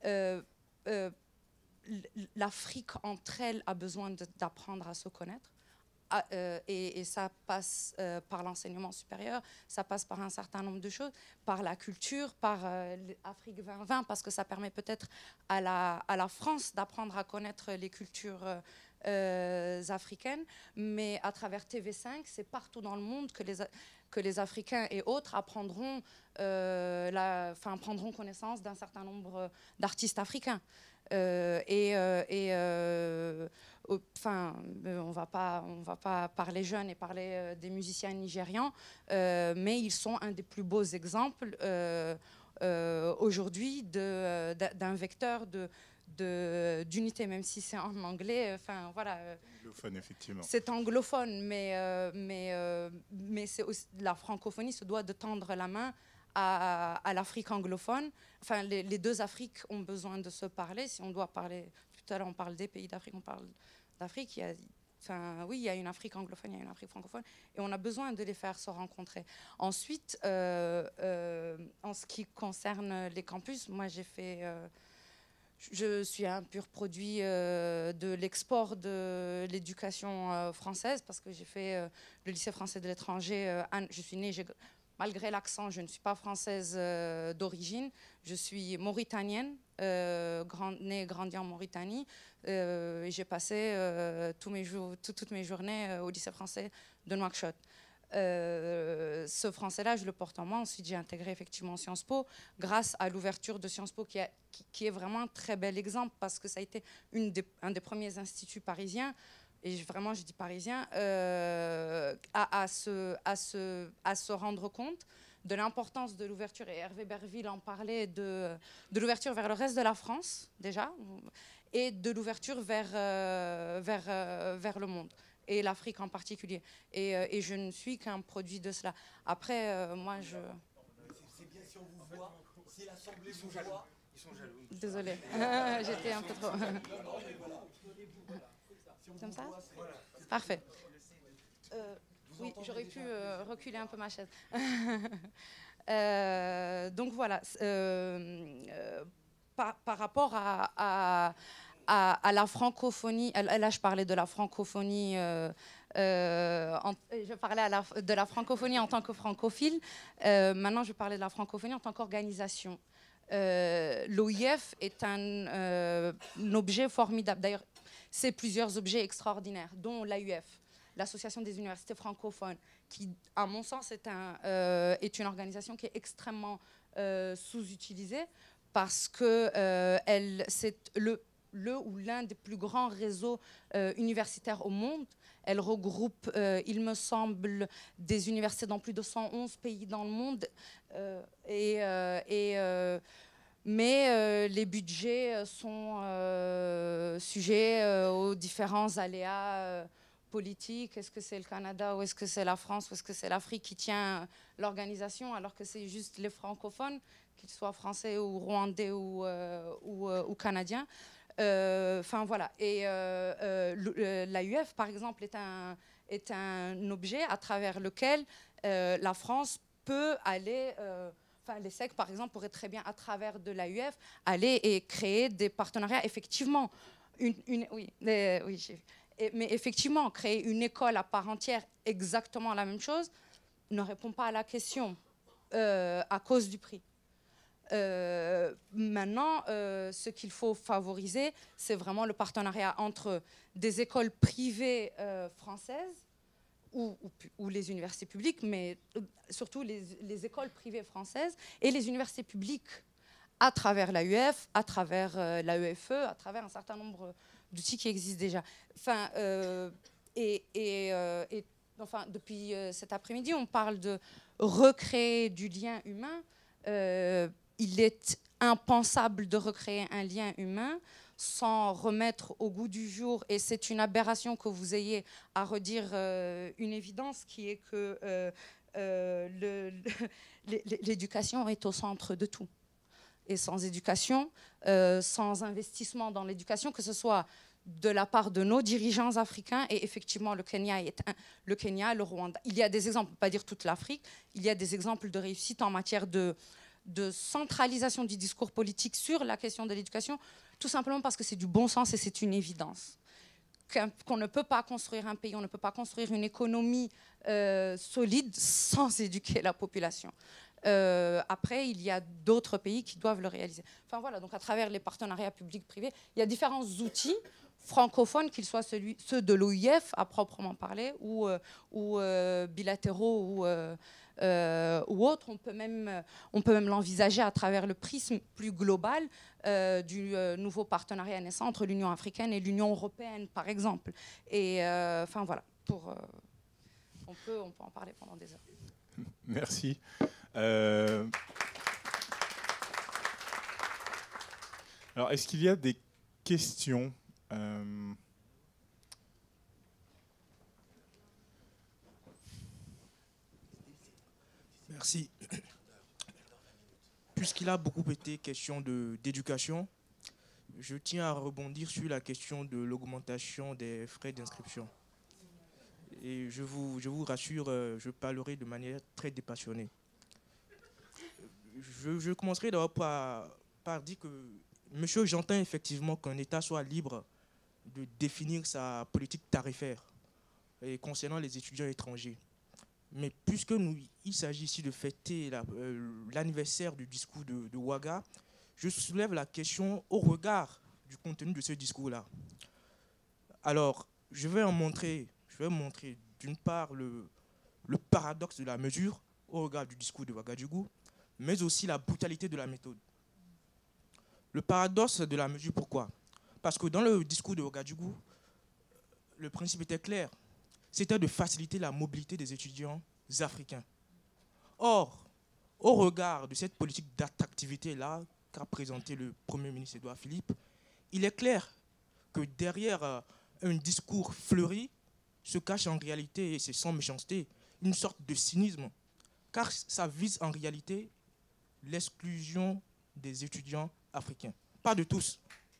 L'Afrique entre elles a besoin d'apprendre à se connaître. Et ça passe par l'enseignement supérieur, ça passe par un certain nombre de choses, par la culture, par Afrique 2020, parce que ça permet peut-être à la France d'apprendre à connaître les cultures africaines, mais à travers TV5, c'est partout dans le monde que les Africains et autres apprendront, prendront connaissance d'un certain nombre d'artistes africains. On va pas parler jeunes et parler des musiciens nigérians, mais ils sont un des plus beaux exemples aujourd'hui d'un vecteur d'unité, même si c'est en anglais. Anglophone, effectivement. C'est anglophone, mais la francophonie se doit de tendre la main à l'Afrique anglophone. Les deux Afriques ont besoin de se parler. Si on doit parler, tout à l'heure on parle des pays d'Afrique, on parle d'Afrique. Il y a une Afrique anglophone, il y a une Afrique francophone, et on a besoin de les faire se rencontrer. Ensuite, en ce qui concerne les campus, moi je suis un pur produit de l'export de l'éducation française, parce que j'ai fait le lycée français de l'étranger. Je suis née, malgré l'accent, je ne suis pas française d'origine. Je suis mauritanienne, née et grandie en Mauritanie. J'ai passé toutes mes journées au lycée français de Nouakchott. Ce français-là, je le porte en moi. Ensuite, j'ai intégré effectivement Sciences Po grâce à l'ouverture de Sciences Po, qui est vraiment un très bel exemple, parce que ça a été un des premiers instituts parisiens, et vraiment je dis parisien, à se rendre compte de l'importance de l'ouverture, et Hervé Berville en parlait, de l'ouverture vers le reste de la France déjà, et de l'ouverture vers le monde, et l'Afrique en particulier. Et je ne suis qu'un produit de cela. Après, moi, je... C'est bien si on vous voit, si l'Assemblée vous voit. Ils sont jaloux. Désolée, j'étais un peu trop... Comme ça ? Parfait. Oui, j'aurais pu reculer un peu ma chaise. Donc voilà, par rapport à la francophonie, là je parlais de la francophonie, je parlais de la francophonie en tant que francophile, maintenant je parlais de la francophonie en tant qu'organisation. L'OIF est un objet formidable. D'ailleurs, c'est plusieurs objets extraordinaires, dont l'AUF, l'Association des universités francophones, qui, à mon sens, est une organisation qui est extrêmement sous-utilisée parce que c'est ou l'un des plus grands réseaux universitaires au monde. Elle regroupe, il me semble, des universités dans plus de 111 pays dans le monde. Mais les budgets sont sujets aux différents aléas politiques. Est-ce que c'est le Canada ou est-ce que c'est la France ou est-ce que c'est l'Afrique qui tient l'organisation alors que c'est juste les francophones, qu'ils soient français ou rwandais ou canadiens. Enfin voilà. Et l'AUF, par exemple, est un objet à travers lequel la France peut aller. Enfin, les SEC, par exemple, pourraient très bien, à travers de l'AUF, aller et créer des partenariats. Effectivement, mais effectivement, créer une école à part entière, exactement la même chose, ne répond pas à la question à cause du prix. Maintenant, ce qu'il faut favoriser, c'est vraiment le partenariat entre des écoles privées françaises ou les universités publiques, mais surtout les écoles privées françaises et les universités publiques à travers l'AUF, à travers l'AEFE, à travers un certain nombre d'outils qui existent déjà. Enfin, enfin, depuis cet après-midi, on parle de recréer du lien humain. Il est impensable de recréer un lien humain sans remettre au goût du jour, et c'est une aberration que vous ayez à redire une évidence qui est que l'éducation est au centre de tout. Et sans éducation, sans investissement dans l'éducation, que ce soit de la part de nos dirigeants africains, et effectivement le Kenya, le Rwanda, il y a des exemples, pas dire toute l'Afrique, il y a des exemples de réussite en matière de centralisation du discours politique sur la question de l'éducation, tout simplement parce que c'est du bon sens et c'est une évidence. Qu'on ne peut pas construire un pays, on ne peut pas construire une économie solide sans éduquer la population. Après, il y a d'autres pays qui doivent le réaliser. Enfin voilà, donc à travers les partenariats publics-privés, il y a différents outils francophones, qu'ils soient ceux de l'OIF à proprement parler, ou bilatéraux, ou autres. On peut même l'envisager à travers le prisme plus global du nouveau partenariat naissant entre l'Union africaine et l'Union européenne, par exemple. Et enfin voilà, on peut en parler pendant des heures. Merci. Alors, est-ce qu'il y a des questions? Merci. Puisqu'il a beaucoup été question d'éducation, je tiens à rebondir sur la question de l'augmentation des frais d'inscription. Et je vous rassure, je parlerai de manière très dépassionnée. Je commencerai d'abord par dire que, monsieur, j'entends effectivement qu'un État soit libre de définir sa politique tarifaire et concernant les étudiants étrangers. Mais puisque il s'agit ici de fêter l'anniversaire du discours de Ouaga, je soulève la question au regard du contenu de ce discours-là. Alors, je vais montrer d'une part le paradoxe de la mesure au regard du discours de Ouagadougou, mais aussi la brutalité de la méthode. Le paradoxe de la mesure, pourquoi? Parce que dans le discours de Ouagadougou, le principe était clair. C'était de faciliter la mobilité des étudiants africains. Or, au regard de cette politique d'attractivité-là qu'a présenté le Premier ministre Édouard Philippe, il est clair que derrière un discours fleuri se cache en réalité, et c'est sans méchanceté, une sorte de cynisme, car ça vise en réalité l'exclusion des étudiants africains. Pas de tous,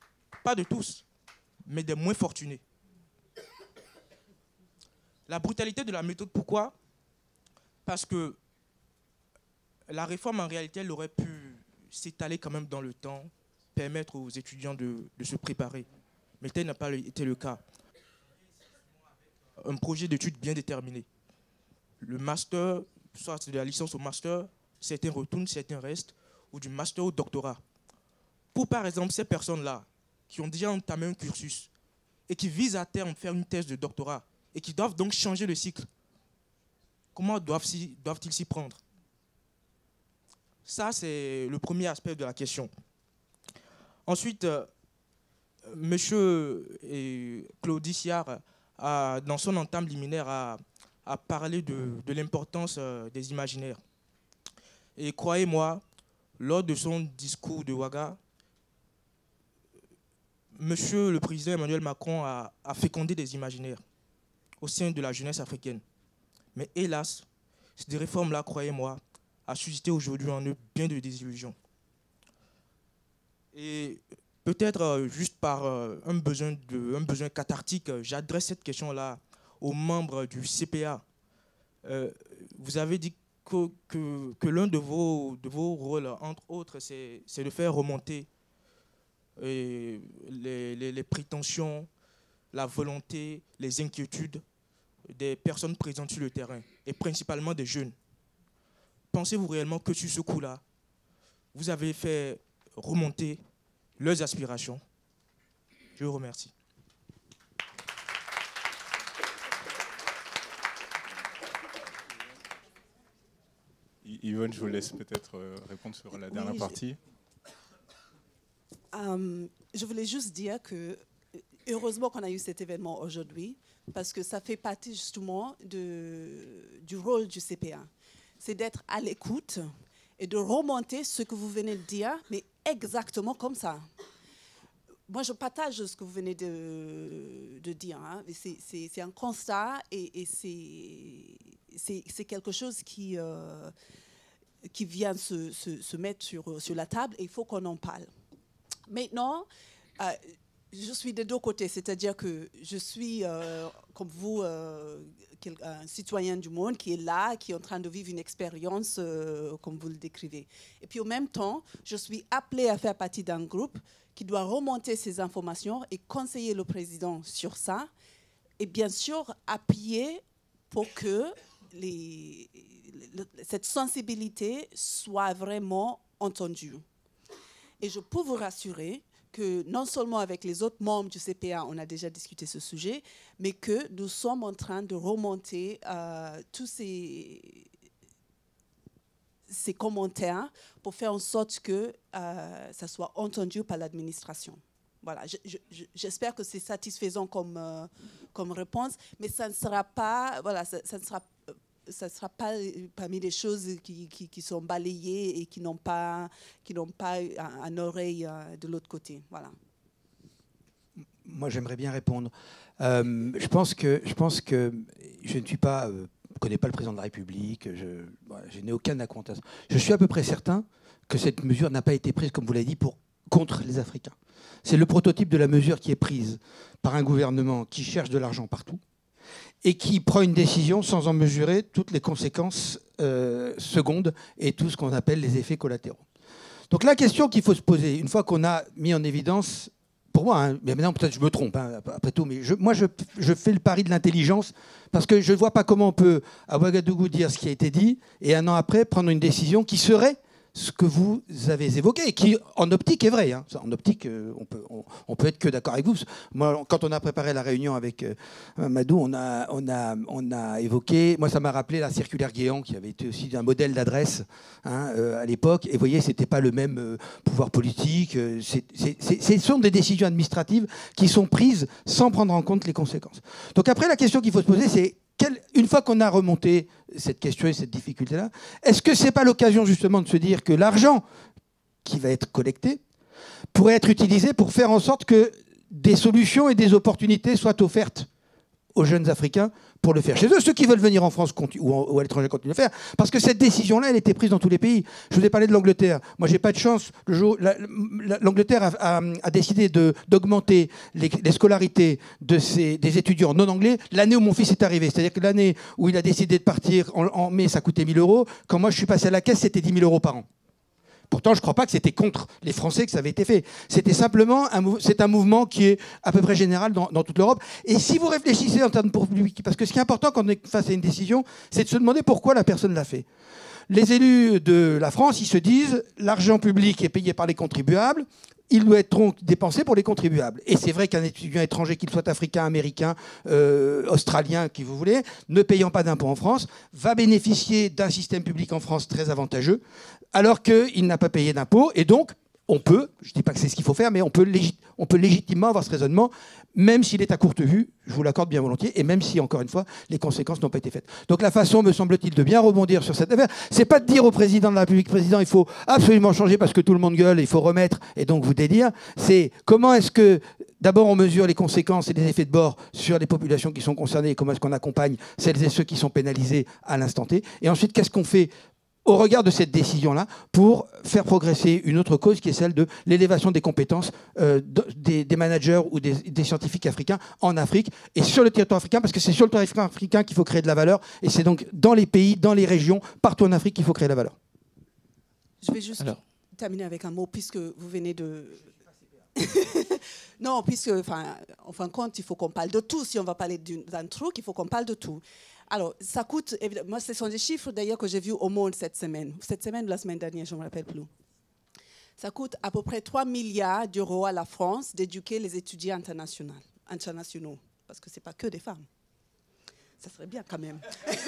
mais des moins fortunés. La brutalité de la méthode, pourquoi? Parce que la réforme, en réalité, elle aurait pu s'étaler quand même dans le temps, permettre aux étudiants de se préparer. Mais tel n'a pas été le cas. Un projet d'études bien déterminé. Le master, soit de la licence au master, certains retournent, certains restent, ou du master au doctorat. Pour par exemple ces personnes-là qui ont déjà entamé un cursus et qui visent à terme faire une thèse de doctorat et qui doivent donc changer de cycle, comment doivent-ils s'y prendre? Ça, c'est le premier aspect de la question. Ensuite, Monsieur Claudie Siard, dans son entame liminaire, a parlé de l'importance des imaginaires. Et croyez-moi, lors de son discours de Ouaga, Monsieur le Président Emmanuel Macron a fécondé des imaginaires au sein de la jeunesse africaine. Mais hélas, ces réformes-là, croyez-moi, a suscité aujourd'hui en eux bien de désillusions. Et peut-être juste par un besoin cathartique, j'adresse cette question-là aux membres du CPA. Vous avez dit que l'un de vos rôles, entre autres, c'est de faire remonter les prétentions, la volonté, les inquiétudes des personnes présentes sur le terrain, et principalement des jeunes. Pensez-vous réellement que sur ce coup-là, vous avez fait remonter leurs aspirations? Je vous remercie. Yvonne, je vous laisse peut-être répondre sur la dernière partie. Je voulais juste dire que heureusement qu'on a eu cet événement aujourd'hui, parce que ça fait partie justement du rôle du CPA. C'est d'être à l'écoute et de remonter ce que vous venez de dire, mais exactement comme ça. Moi, je partage ce que vous venez de dire. Hein. C'est un constat et c'est quelque chose qui vient se mettre sur la table et il faut qu'on en parle. Maintenant, je suis des deux côtés, c'est-à-dire que je suis, comme vous, un citoyen du monde qui est là, qui est en train de vivre une expérience comme vous le décrivez. Et puis, au même temps, je suis appelée à faire partie d'un groupe qui doit remonter ces informations et conseiller le président sur ça. Et bien sûr, appuyer pour que cette sensibilité soit vraiment entendue. Et je peux vous rassurer que non seulement avec les autres membres du CPA, on a déjà discuté ce sujet, mais que nous sommes en train de remonter tous ces commentaires pour faire en sorte que ça soit entendu par l'administration. Voilà, j'espère que c'est satisfaisant comme réponse, mais ça ne sera pas, voilà, ça ne sera pas parmi les choses qui sont balayées et qui n'ont pas une oreille de l'autre côté. Voilà. Moi, j'aimerais bien répondre. Je pense que je ne suis pas, connais pas le président de la République. Je n'ai aucun accointances. Je suis à peu près certain que cette mesure n'a pas été prise, comme vous l'avez dit, contre les Africains. C'est le prototype de la mesure qui est prise par un gouvernement qui cherche de l'argent partout et qui prend une décision sans en mesurer toutes les conséquences secondes et tout ce qu'on appelle les effets collatéraux. Donc la question qu'il faut se poser, une fois qu'on a mis en évidence, pour moi, hein, mais maintenant peut-être je me trompe, hein, après tout, mais moi je fais le pari de l'intelligence, parce que je ne vois pas comment on peut à Ouagadougou dire ce qui a été dit, et un an après prendre une décision qui serait ce que vous avez évoqué, et qui en optique est vrai. Hein. En optique, on peut être que d'accord avec vous. Moi, quand on a préparé la réunion avec Madou, on a évoqué, moi ça m'a rappelé la circulaire Guéant, qui avait été aussi un modèle d'adresse à l'époque, et vous voyez, c'était pas le même pouvoir politique, ce sont des décisions administratives qui sont prises sans prendre en compte les conséquences. Donc après, la question qu'il faut se poser, c'est une fois qu'on a remonté cette question et cette difficulté-là, est-ce que ce n'est pas l'occasion justement de se dire que l'argent qui va être collecté pourrait être utilisé pour faire en sorte que des solutions et des opportunités soient offertes aux jeunes Africains pour le faire chez eux, ceux qui veulent venir en France ou à l'étranger continuent de le faire, parce que cette décision-là, elle était prise dans tous les pays. Je vous ai parlé de l'Angleterre. Moi, j'ai pas de chance. L'Angleterre a décidé d'augmenter les scolarités des étudiants non anglais l'année où mon fils est arrivé. C'est-à-dire que l'année où il a décidé de partir en mai, ça coûtait 1 000 €. Quand moi, je suis passé à la caisse, c'était 10 000 € par an. Pourtant, je ne crois pas que c'était contre les Français que ça avait été fait. C'était simplement un mouvement qui est à peu près général dans toute l'Europe. Et si vous réfléchissez en termes publics, parce que ce qui est important quand on est face à une décision, c'est de se demander pourquoi la personne l'a fait. Les élus de la France, ils se disent l'argent public est payé par les contribuables, il doit être donc dépensé pour les contribuables. Et c'est vrai qu'un étudiant étranger, qu'il soit africain, américain, australien, qui vous voulez, ne payant pas d'impôts en France, va bénéficier d'un système public en France très avantageux, alors qu'il n'a pas payé d'impôts. Et donc, on peut, je ne dis pas que c'est ce qu'il faut faire, mais on peut légitimement avoir ce raisonnement, même s'il est à courte vue, je vous l'accorde bien volontiers, et même si, encore une fois, les conséquences n'ont pas été faites. Donc la façon, me semble-t-il, de bien rebondir sur cette affaire, c'est pas de dire au président de la République, président, il faut absolument changer parce que tout le monde gueule, il faut remettre, et donc vous délire. C'est comment est-ce que, d'abord, on mesure les conséquences et les effets de bord sur les populations qui sont concernées, et comment est-ce qu'on accompagne celles et ceux qui sont pénalisés à l'instant T. Et ensuite, qu'est-ce qu'on fait au regard de cette décision-là, pour faire progresser une autre cause qui est celle de l'élévation des compétences des managers ou des scientifiques africains en Afrique et sur le territoire africain, parce que c'est sur le territoire africain qu'il faut créer de la valeur, et c'est donc dans les pays, dans les régions, partout en Afrique qu'il faut créer de la valeur. Je vais juste terminer avec un mot, puisque vous venez de... Non, puisque, en fin de compte, il faut qu'on parle de tout. Si on va parler d'un truc, il faut qu'on parle de tout. Alors, ça coûte, évidemment, moi, ce sont des chiffres d'ailleurs que j'ai vus au Monde cette semaine ou la semaine dernière, je ne me rappelle plus. Ça coûte à peu près 3 milliards d'euros à la France d'éduquer les étudiants internationaux, parce que ce n'est pas que des femmes. Ça serait bien quand même.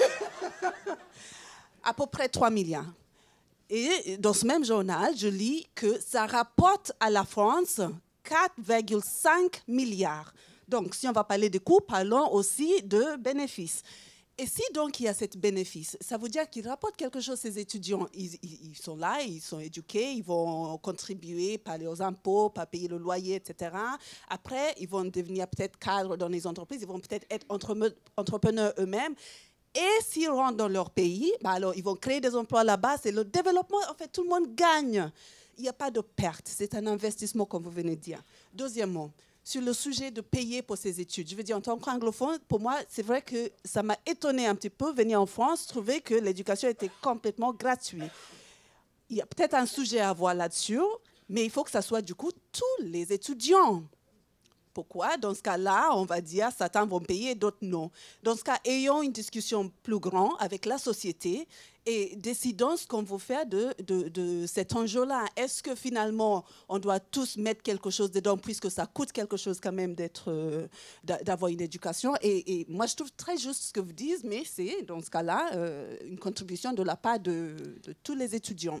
À peu près 3 milliards. Et dans ce même journal, je lis que ça rapporte à la France 4,5 milliards. Donc, si on va parler de coûts, parlons aussi de bénéfices. Et si donc il y a ce bénéfice, ça veut dire qu'ils rapportent quelque chose, ces étudiants. Ils sont là, ils sont éduqués, ils vont contribuer, payer aux impôts, pas payer le loyer, etc. Après, ils vont devenir peut-être cadres dans les entreprises, ils vont peut-être être entrepreneurs eux-mêmes. Et s'ils rentrent dans leur pays, alors ils vont créer des emplois là-bas. C'est le développement, en fait, tout le monde gagne. Il n'y a pas de perte. C'est un investissement, comme vous venez de dire. Deuxièmement, sur le sujet de payer pour ses études. Je veux dire, en tant qu'anglophone, pour moi, c'est vrai que ça m'a étonné un petit peu, venir en France, trouver que l'éducation était complètement gratuite. Il y a peut-être un sujet à voir là-dessus, mais il faut que ça soit du coup tous les étudiants. Pourquoi? Dans ce cas-là, on va dire certains vont payer, d'autres non. Dans ce cas, ayons une discussion plus grande avec la société et décidons ce qu'on veut faire de cet enjeu-là. Est-ce que finalement, on doit tous mettre quelque chose dedans puisque ça coûte quelque chose quand même d'avoir une éducation? Et moi, je trouve très juste ce que vous dites, mais c'est dans ce cas-là une contribution de la part de tous les étudiants.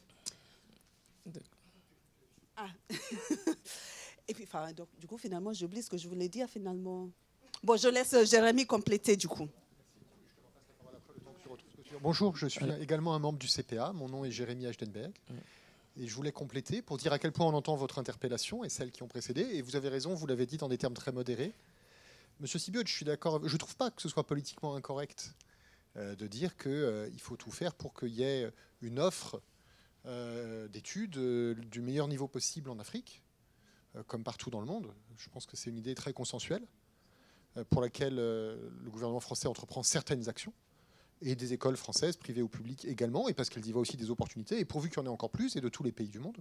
Ah. Et puis, donc, du coup, finalement, j'oublie ce que je voulais dire, finalement. Bon, je laisse Jérémy compléter, du coup. Bonjour, je suis également un membre du CPA. Mon nom est Jérémy Achtenberg. Et je voulais compléter pour dire à quel point on entend votre interpellation et celles qui ont précédé. Et vous avez raison, vous l'avez dit dans des termes très modérés. Monsieur Sibiot, je suis d'accord. Je ne trouve pas que ce soit politiquement incorrect de dire qu'il faut tout faire pour qu'il y ait une offre d'études du meilleur niveau possible en Afrique, comme partout dans le monde. Je pense que c'est une idée très consensuelle pour laquelle le gouvernement français entreprend certaines actions, et des écoles françaises, privées ou publiques également, et parce qu'elles y voient aussi des opportunités, et pourvu qu'il y en ait encore plus, et de tous les pays du monde.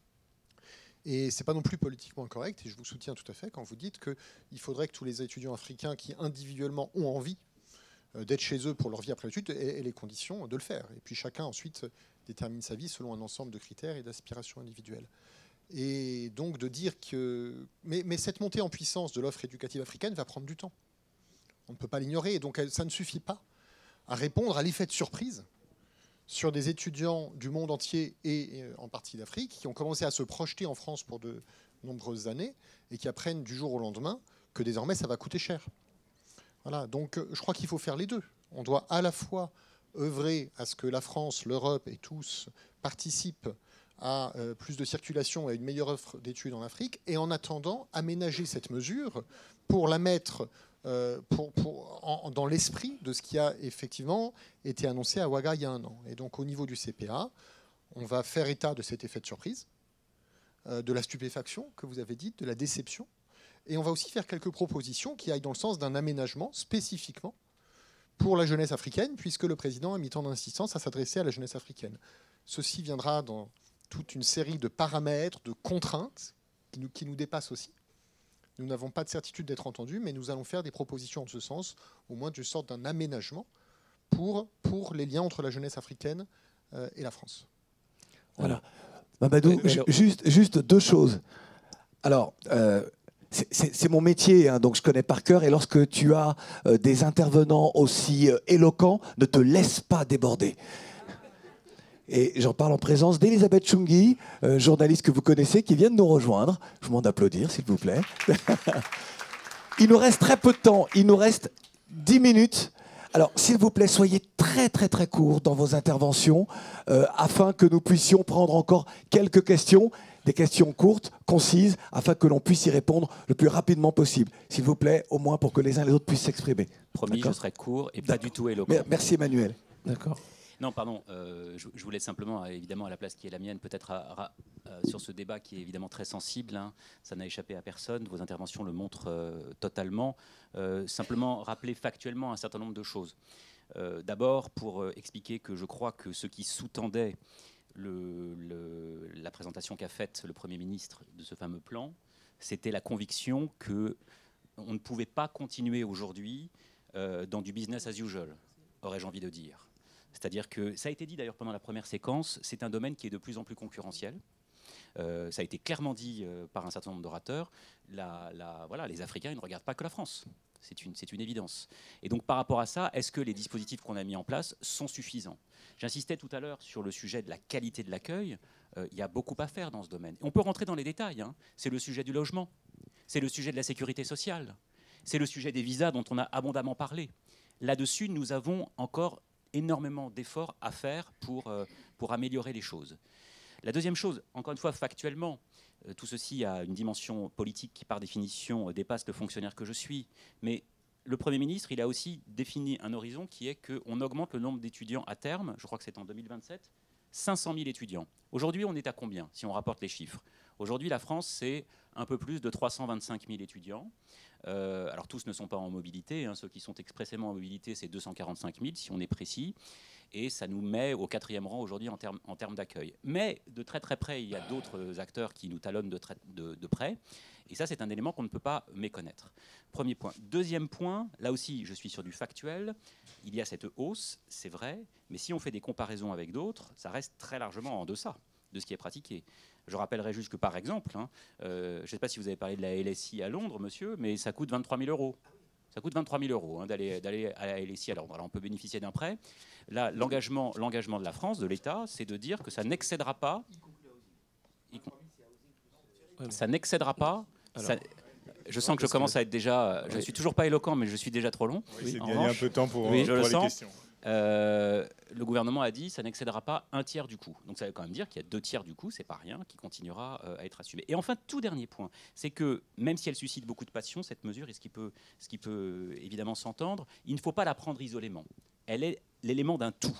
Et ce n'est pas non plus politiquement incorrect, et je vous soutiens tout à fait quand vous dites qu'il faudrait que tous les étudiants africains qui individuellement ont envie d'être chez eux pour leur vie après l'étude aient les conditions de le faire. Et puis chacun ensuite détermine sa vie selon un ensemble de critères et d'aspirations individuelles. Et donc de dire que... Mais cette montée en puissance de l'offre éducative africaine va prendre du temps. On ne peut pas l'ignorer. Et donc ça ne suffit pas à répondre à l'effet de surprise sur des étudiants du monde entier et en partie d'Afrique qui ont commencé à se projeter en France pour de nombreuses années et qui apprennent du jour au lendemain que désormais ça va coûter cher. Voilà, donc je crois qu'il faut faire les deux. On doit à la fois œuvrer à ce que la France, l'Europe et tous participent à plus de circulation et à une meilleure offre d'études en Afrique, et en attendant, aménager cette mesure pour la mettre dans l'esprit de ce qui a effectivement été annoncé à Ouaga il y a un an. Et donc au niveau du CPA, on va faire état de cet effet de surprise, de la stupéfaction que vous avez dit, de la déception, et on va aussi faire quelques propositions qui aillent dans le sens d'un aménagement spécifiquement pour la jeunesse africaine, puisque le président a mis tant d'insistance à s'adresser à la jeunesse africaine. Ceci viendra dans toute une série de paramètres, de contraintes qui nous dépassent aussi. Nous n'avons pas de certitude d'être entendus, mais nous allons faire des propositions en ce sens, au moins d'une sorte d'un aménagement pour les liens entre la jeunesse africaine et la France. Voilà. Mamadou, juste deux choses. Alors, c'est mon métier, hein, donc je connais par cœur. Et lorsque tu as des intervenants aussi éloquents, ne te laisse pas déborder. Et j'en parle en présence d'Elisabeth Chungui, journaliste que vous connaissez, qui vient de nous rejoindre. Je vous demande d'applaudir, s'il vous plaît. Il nous reste très peu de temps. Il nous reste 10 minutes. Alors, s'il vous plaît, soyez très, très, très courts dans vos interventions afin que nous puissions prendre encore quelques questions, des questions courtes, concises, afin que l'on puisse y répondre le plus rapidement possible. S'il vous plaît, au moins pour que les uns et les autres puissent s'exprimer. Promis, je serai court et pas du tout éloquent. Merci Emmanuel. D'accord. Non, pardon, je voulais simplement, évidemment, à la place qui est la mienne, peut-être sur ce débat qui est évidemment très sensible, hein, ça n'a échappé à personne, vos interventions le montrent totalement, simplement rappeler factuellement un certain nombre de choses. D'abord, pour expliquer que je crois que ce qui sous-tendait la présentation qu'a faite le Premier ministre de ce fameux plan, c'était la conviction qu'on ne pouvait pas continuer aujourd'hui dans du business as usual, aurais-je envie de dire. C'est-à-dire que, ça a été dit d'ailleurs pendant la première séquence, c'est un domaine qui est de plus en plus concurrentiel. Ça a été clairement dit par un certain nombre d'orateurs. Voilà, les Africains, ils ne regardent pas que la France. C'est une évidence. Et donc par rapport à ça, est-ce que les dispositifs qu'on a mis en place sont suffisants ? J'insistais tout à l'heure sur le sujet de la qualité de l'accueil. Il y a beaucoup à faire dans ce domaine. On peut rentrer dans les détails. Hein. C'est le sujet du logement. C'est le sujet de la sécurité sociale. C'est le sujet des visas dont on a abondamment parlé. Là-dessus, nous avons encore énormément d'efforts à faire pour améliorer les choses. La deuxième chose, encore une fois, factuellement, tout ceci a une dimension politique qui, par définition, dépasse le fonctionnaire que je suis. Mais le Premier ministre, il a aussi défini un horizon qui est qu'on augmente le nombre d'étudiants à terme, je crois que c'est en 2027, 500 000 étudiants. Aujourd'hui, on est à combien, si on rapporte les chiffres ? Aujourd'hui, la France, c'est un peu plus de 325 000 étudiants. Alors tous ne sont pas en mobilité, hein. Ceux qui sont expressément en mobilité, c'est 245 000 si on est précis, et ça nous met au 4e rang aujourd'hui en termes d'accueil. Mais de très très près, il y a d'autres acteurs qui nous talonnent de près, et ça c'est un élément qu'on ne peut pas méconnaître. Premier point. Deuxième point, là aussi je suis sur du factuel, il y a cette hausse, c'est vrai, mais si on fait des comparaisons avec d'autres, ça reste très largement en deçà de ce qui est pratiqué. Je rappellerai juste que, par exemple, je ne sais pas si vous avez parlé de la LSI à Londres, monsieur, mais ça coûte 23 000 €. Ça coûte 23 000 € d'aller à la LSI à Londres. Alors, on peut bénéficier d'un prêt. Là, l'engagement de la France, de l'État, c'est de dire que ça n'excédera pas... Ça n'excédera pas... Je sens que je commence à être déjà... Je ne suis toujours pas éloquent, mais je suis déjà trop long. Oui, c'est gagner un peu de temps pour les questions. Le gouvernement a dit que ça n'excédera pas un tiers du coût. Donc ça veut quand même dire qu'il y a 2 tiers du coût, c'est pas rien, qui continuera à être assumé. Et enfin, tout dernier point, c'est que même si elle suscite beaucoup de passion, cette mesure, et ce qui peut évidemment s'entendre, il ne faut pas la prendre isolément. Elle est l'élément d'un tout.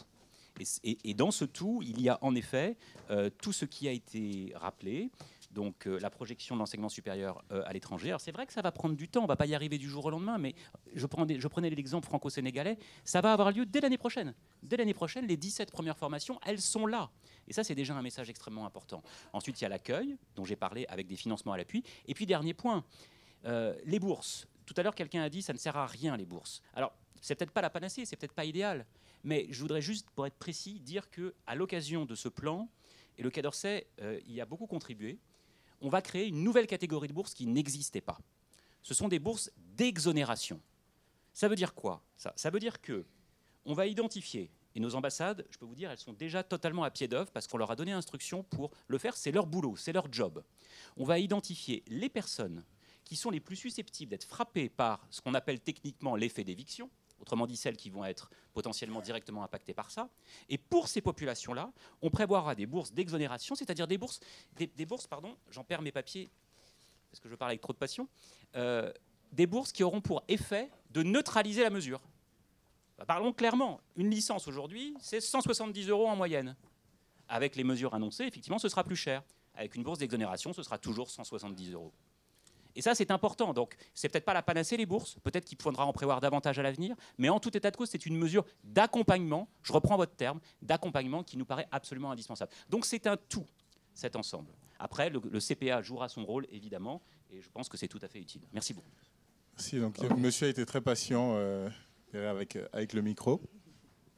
Et dans ce tout, il y a en effet tout ce qui a été rappelé. Donc la projection de l'enseignement supérieur à l'étranger. Alors c'est vrai que ça va prendre du temps, on ne va pas y arriver du jour au lendemain, mais je prenais l'exemple franco-sénégalais, ça va avoir lieu dès l'année prochaine. Dès l'année prochaine, les 17 premières formations, elles sont là. Et ça, c'est déjà un message extrêmement important. Ensuite, il y a l'accueil, dont j'ai parlé avec des financements à l'appui. Et puis, dernier point, les bourses. Tout à l'heure, quelqu'un a dit ça ne sert à rien, les bourses. Alors, c'est peut-être pas la panacée, c'est peut-être pas idéal, mais je voudrais juste, pour être précis, dire qu'à l'occasion de ce plan, et le Quai d'Orsay y a beaucoup contribué, on va créer une nouvelle catégorie de bourses qui n'existait pas. Ce sont des bourses d'exonération. Ça veut dire quoi ? Ça veut dire qu'on va identifier, et nos ambassades, je peux vous dire, elles sont déjà totalement à pied d'œuvre parce qu'on leur a donné instruction pour le faire, c'est leur boulot, c'est leur job. On va identifier les personnes qui sont les plus susceptibles d'être frappées par ce qu'on appelle techniquement l'effet d'éviction, autrement dit celles qui vont être potentiellement directement impactées par ça. Et pour ces populations-là, on prévoira des bourses d'exonération, c'est-à-dire des bourses, j'en perds mes papiers parce que je parle avec trop de passion, des bourses qui auront pour effet de neutraliser la mesure. Parlons clairement, une licence aujourd'hui, c'est 170 € en moyenne. Avec les mesures annoncées, effectivement, ce sera plus cher. Avec une bourse d'exonération, ce sera toujours 170 €. Et ça, c'est important. Donc, c'est peut-être pas la panacée, les bourses. Peut-être qu'il faudra en prévoir davantage à l'avenir. Mais en tout état de cause, c'est une mesure d'accompagnement, je reprends votre terme, d'accompagnement qui nous paraît absolument indispensable. Donc, c'est un tout, cet ensemble. Après, le CPA jouera son rôle, évidemment, et je pense que c'est tout à fait utile. Merci beaucoup. Merci. Donc, monsieur a été très patient avec le micro.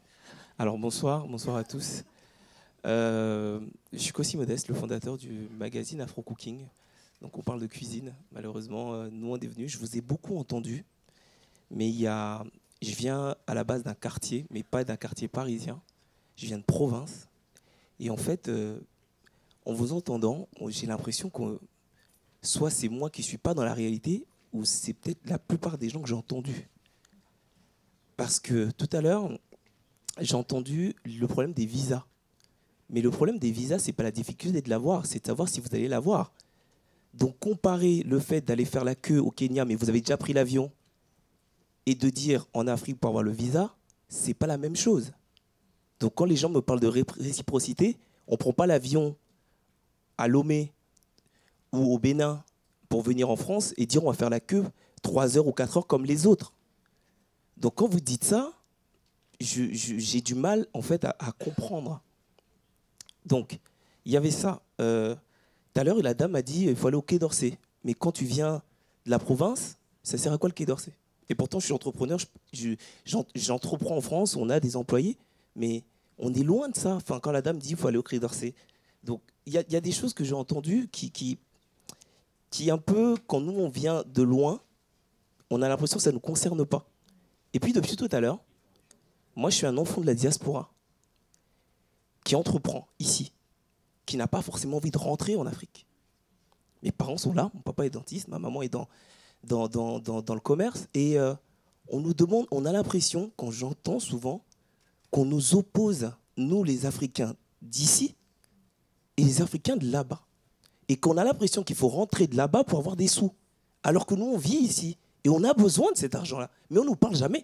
Alors bonsoir à tous. Je suis Kossi Modeste, le fondateur du magazine Afro Cooking. Donc on parle de cuisine. Malheureusement, nous on est venus. Je vous ai beaucoup entendu, mais je viens à la base d'un quartier, mais pas d'un quartier parisien. Je viens de province. Et en fait, en vous entendant, j'ai l'impression que soit c'est moi qui ne suis pas dans la réalité, ou c'est peut-être la plupart des gens que j'ai entendus. Parce que tout à l'heure, j'ai entendu le problème des visas. Mais le problème des visas, ce n'est pas la difficulté de l'avoir, c'est de savoir si vous allez l'avoir. Donc comparer le fait d'aller faire la queue au Kenya, mais vous avez déjà pris l'avion, et de dire en Afrique pour avoir le visa, ce n'est pas la même chose. Donc quand les gens me parlent de réciprocité, on ne prend pas l'avion à Lomé ou au Bénin pour venir en France et dire on va faire la queue 3 heures ou 4 heures comme les autres. Donc quand vous dites ça, j'ai du mal en fait à comprendre. Donc il y avait ça. Tout à l'heure, la dame a dit il faut aller au Quai d'Orsay. Mais quand tu viens de la province, ça sert à quoi le Quai d'Orsay? Et pourtant, je suis entrepreneur, j'entreprends en France, on a des employés, mais on est loin de ça. Enfin, quand la dame dit qu'il faut aller au Quai d'Orsay. Donc, il y a des choses que j'ai entendues qui un peu, quand nous, on vient de loin, on a l'impression que ça ne nous concerne pas. Et puis, depuis tout à l'heure, moi, je suis un enfant de la diaspora qui entreprend ici, qui n'a pas forcément envie de rentrer en Afrique. Mes parents sont là, mon papa est dentiste, ma maman est dans le commerce, et on nous demande, on a l'impression, quand j'entends souvent, qu'on nous oppose, nous les Africains d'ici, et les Africains de là-bas. Et qu'on a l'impression qu'il faut rentrer de là-bas pour avoir des sous. Alors que nous, on vit ici, et on a besoin de cet argent-là, mais on ne nous parle jamais.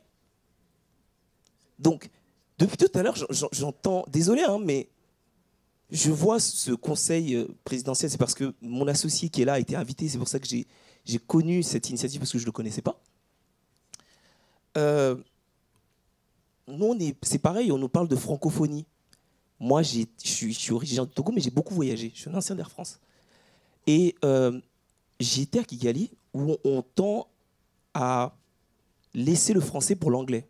Donc, depuis tout à l'heure, j'entends, désolé, hein, mais je vois ce conseil présidentiel, c'est parce que mon associé qui est là a été invité, c'est pour ça que j'ai connu cette initiative, parce que je ne le connaissais pas. Nous, c'est pareil, on nous parle de francophonie. Moi, je suis originaire du Togo, mais j'ai beaucoup voyagé. Je suis un ancien d'Air France. Et j'ai été à Kigali, où on tend à laisser le français pour l'anglais.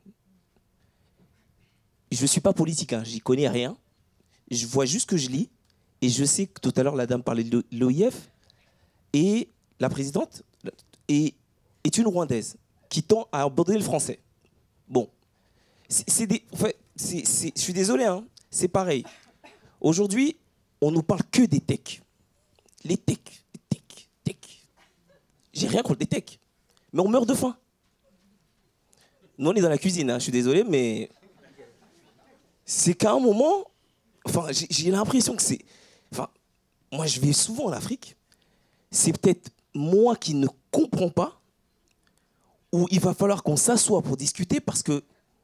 Je ne suis pas politique, hein, j'y connais rien. Je vois juste que je lis. Et je sais que tout à l'heure, la dame parlait de l'OIF. Et la présidente est une Rwandaise qui tend à aborder le français. Bon. Je suis désolé, hein, c'est pareil. Aujourd'hui, on nous parle que des techs. Les techs. J'ai rien contre les techs. Mais on meurt de faim. Nous, on est dans la cuisine, hein, je suis désolé, mais c'est qu'à un moment, enfin, j'ai l'impression que c'est... Enfin, moi, je vais souvent en Afrique. C'est peut-être moi qui ne comprends pas, ou il va falloir qu'on s'assoie pour discuter, parce que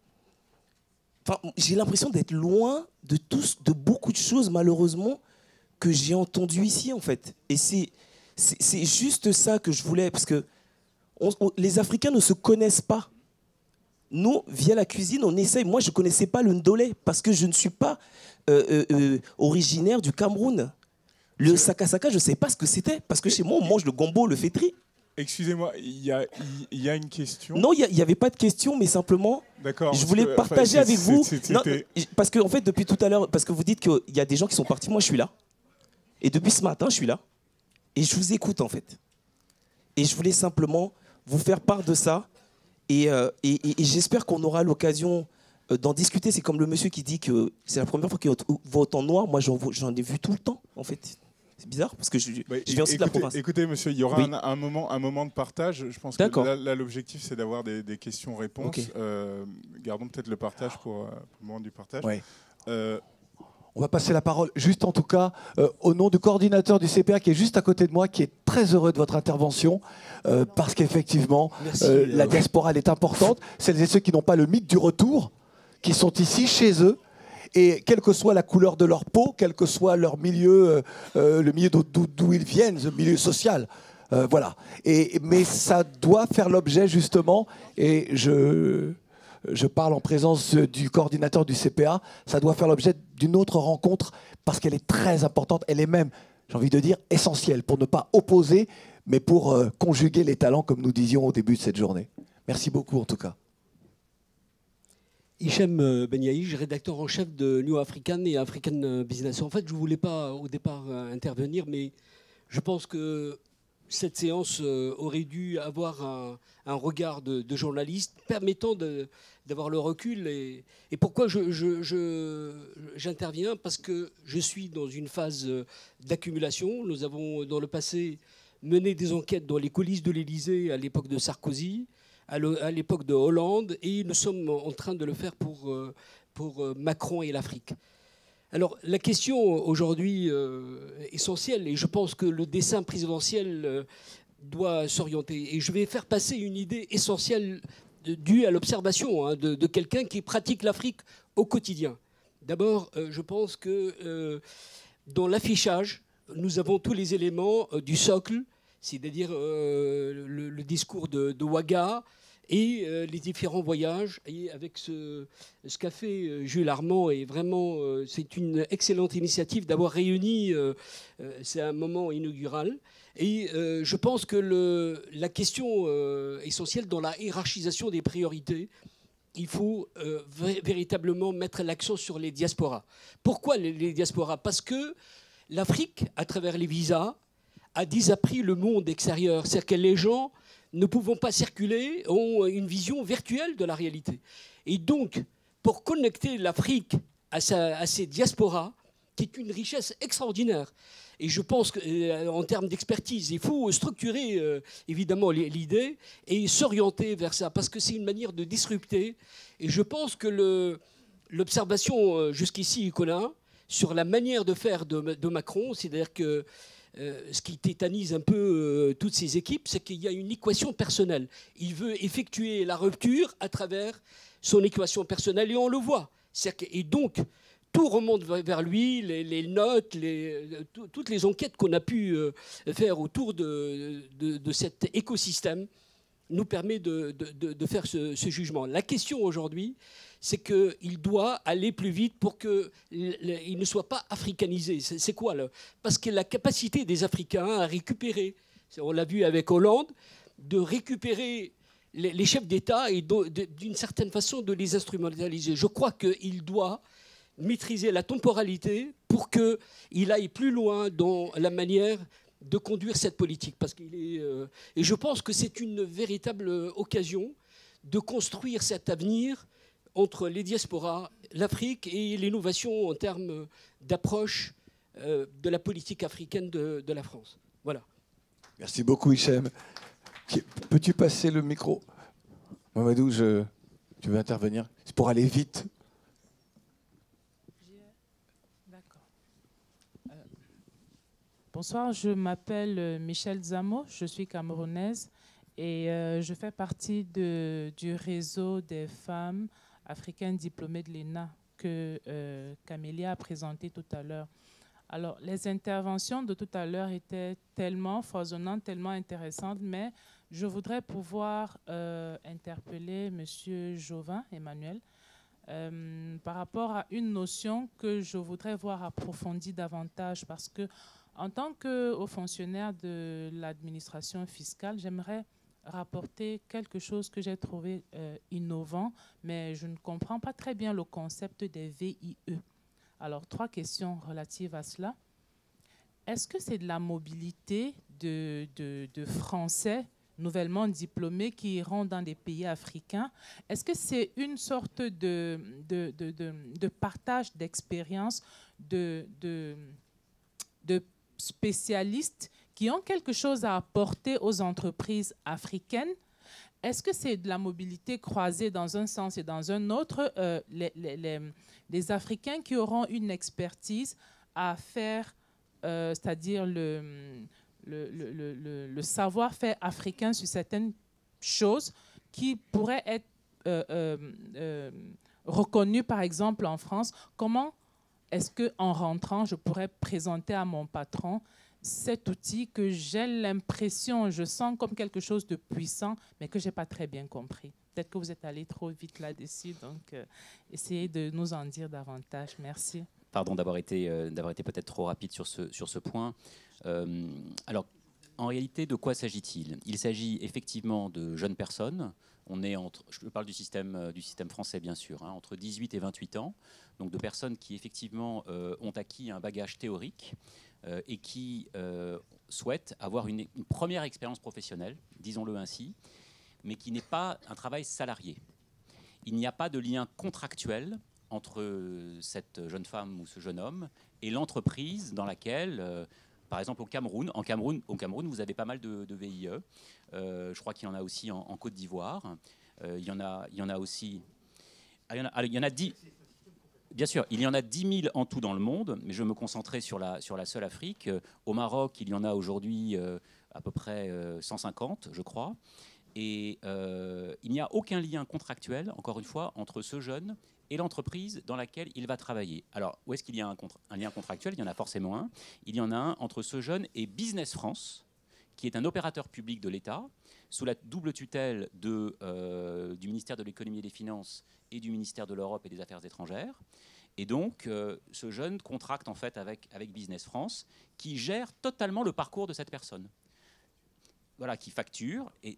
enfin, j'ai l'impression d'être loin de beaucoup de choses, malheureusement, que j'ai entendues ici, en fait. Et c'est juste ça que je voulais, parce que les Africains ne se connaissent pas. Nous, via la cuisine, on essaye. Moi, je ne connaissais pas le ndolé parce que je ne suis pas originaire du Cameroun. Le sakasaka, je ne sais pas ce que c'était parce que chez moi, on mange le gombo, le fétri. Excusez-moi, il y a une question. Non, il n'y avait pas de question, mais simplement, je voulais partager avec vous. Non, parce que, en fait, depuis tout à l'heure, parce que vous dites qu'il y a des gens qui sont partis, moi, je suis là. Et depuis ce matin, je suis là. Et je vous écoute, en fait. Et je voulais simplement vous faire part de ça. Et j'espère qu'on aura l'occasion d'en discuter. C'est comme le monsieur qui dit que c'est la première fois qu'il voit autant noir. Moi, j'en ai vu tout le temps, en fait. C'est bizarre, parce que je viens aussi de la province. Écoutez, monsieur, il y aura un moment de partage. Je pense que là, l'objectif, c'est d'avoir des questions-réponses. Okay. Gardons peut-être le partage pour le moment du partage. Ouais. On va passer la parole, juste en tout cas, au nom du coordinateur du CPA qui est juste à côté de moi, qui est très heureux de votre intervention, parce qu'effectivement, la diaspora, elle est importante. Celles et ceux qui n'ont pas le mythe du retour, qui sont ici, chez eux, et quelle que soit la couleur de leur peau, quel que soit leur milieu, le milieu d'où ils viennent, le milieu social. Voilà. Mais ça doit faire l'objet, justement, et je parle en présence du coordinateur du CPA, ça doit faire l'objet d'une autre rencontre parce qu'elle est très importante, elle est même, j'ai envie de dire, essentielle pour ne pas opposer, mais pour conjuguer les talents comme nous disions au début de cette journée. Merci beaucoup en tout cas. Hichem Benyaïj, rédacteur en chef de New African et African Business. En fait, je ne voulais pas au départ intervenir, mais je pense que cette séance aurait dû avoir un regard de journaliste permettant d'avoir le recul. Et pourquoi j'interviens? Parce que je suis dans une phase d'accumulation. Nous avons, dans le passé, mené des enquêtes dans les coulisses de l'Élysée à l'époque de Sarkozy, à l'époque de Hollande, et nous sommes en train de le faire pour Macron et l'Afrique. Alors, la question aujourd'hui essentielle, et je pense que le dessein présidentiel doit s'orienter, et je vais faire passer une idée essentielle due à l'observation de quelqu'un qui pratique l'Afrique au quotidien. D'abord, je pense que dans l'affichage, nous avons tous les éléments du socle, c'est-à-dire le discours de Ouaga et les différents voyages. Et avec ce qu'a fait Jules Armand, et vraiment, c'est une excellente initiative d'avoir réuni, c'est un moment inaugural. Et je pense que la question essentielle dans la hiérarchisation des priorités, il faut véritablement mettre l'accent sur les diasporas. Pourquoi les diasporas? Parce que l'Afrique, à travers les visas, a désappris le monde extérieur. C'est-à-dire que les gens ne pouvant pas circuler ont une vision virtuelle de la réalité. Et donc, pour connecter l'Afrique à ses diasporas, qui est une richesse extraordinaire, et je pense qu'en termes d'expertise, il faut structurer évidemment l'idée et s'orienter vers ça, parce que c'est une manière de disrupter. Et je pense que l'observation jusqu'ici qu'on a sur la manière de faire de Macron, c'est-à-dire que ce qui tétanise un peu toutes ces équipes, c'est qu'il y a une équation personnelle. Il veut effectuer la rupture à travers son équation personnelle, et on le voit. Et donc, tout remonte vers lui, les notes, toutes les enquêtes qu'on a pu faire autour de cet écosystème nous permet de faire ce jugement. La question aujourd'hui, c'est qu'il doit aller plus vite pour qu'il ne soit pas africanisé. C'est quoi là? Parce que la capacité des Africains à récupérer, on l'a vu avec Hollande, de récupérer les chefs d'État et d'une certaine façon de les instrumentaliser. Je crois qu'il doit maîtriser la temporalité pour qu'il aille plus loin dans la manière de conduire cette politique. Parce qu'il est, et je pense que c'est une véritable occasion de construire cet avenir entre les diasporas, l'Afrique et l'innovation en termes d'approche de la politique africaine de la France. Voilà. Merci beaucoup, Hichem. Peux-tu passer le micro? Mamadou, tu veux intervenir? C'est pour aller vite. D'accord. Bonsoir, je m'appelle Michel Zamo, je suis camerounaise et je fais partie du réseau des femmes africaines diplômées de l'ENA que Camélia a présenté tout à l'heure. Alors, les interventions de tout à l'heure étaient tellement foisonnantes, tellement intéressantes, mais je voudrais pouvoir interpeller M. Jovin, Emmanuel, par rapport à une notion que je voudrais voir approfondie davantage, parce que en tant que haut fonctionnaire de l'administration fiscale, j'aimerais rapporter quelque chose que j'ai trouvé innovant, mais je ne comprends pas très bien le concept des VIE. Alors, 3 questions relatives à cela. Est-ce que c'est de la mobilité de Français nouvellement diplômés qui iront dans des pays africains? Est-ce que c'est une sorte de partage d'expérience de spécialistes qui ont quelque chose à apporter aux entreprises africaines? Est-ce que c'est de la mobilité croisée dans un sens et dans un autre? Les Africains qui auront une expertise à faire, c'est-à-dire le savoir-faire africain sur certaines choses qui pourraient être reconnues, par exemple, en France. Comment est-ce qu'en rentrant, je pourrais présenter à mon patron cet outil que j'ai l'impression, je sens comme quelque chose de puissant, mais que je n'ai pas très bien compris? Peut-être que vous êtes allé trop vite là-dessus, donc essayez de nous en dire davantage. Merci. Pardon d'avoir été peut-être trop rapide sur ce point. Alors, En réalité, de quoi s'agit-il? Il s'agit effectivement de jeunes personnes. On est entre, je parle du système français bien sûr, hein, entre 18 et 28 ans, donc de personnes qui effectivement ont acquis un bagage théorique et qui souhaitent avoir une première expérience professionnelle, disons-le ainsi, mais qui n'est pas un travail salarié. Il n'y a pas de lien contractuel entre cette jeune femme ou ce jeune homme et l'entreprise dans laquelle... par exemple, au Cameroun, vous avez pas mal de VIE. Je crois qu'il y en a aussi en Côte d'Ivoire. Il y en a aussi. Il y en a 10. Bien sûr, il y en a 10 000 en tout dans le monde, mais je me concentrais sur la seule Afrique. Au Maroc, il y en a aujourd'hui à peu près 150, je crois. Et il n'y a aucun lien contractuel, encore une fois, entre ce jeune et l'entreprise dans laquelle il va travailler. Alors, où est-ce qu'il y a un lien contractuel? Il y en a forcément un. Il y en a un entre ce jeune et Business France, qui est un opérateur public de l'État, sous la double tutelle du ministère de l'économie et des finances et du ministère de l'Europe et des Affaires étrangères. Et donc, ce jeune contracte en fait avec Business France, qui gère totalement le parcours de cette personne. Voilà, qui facture. Et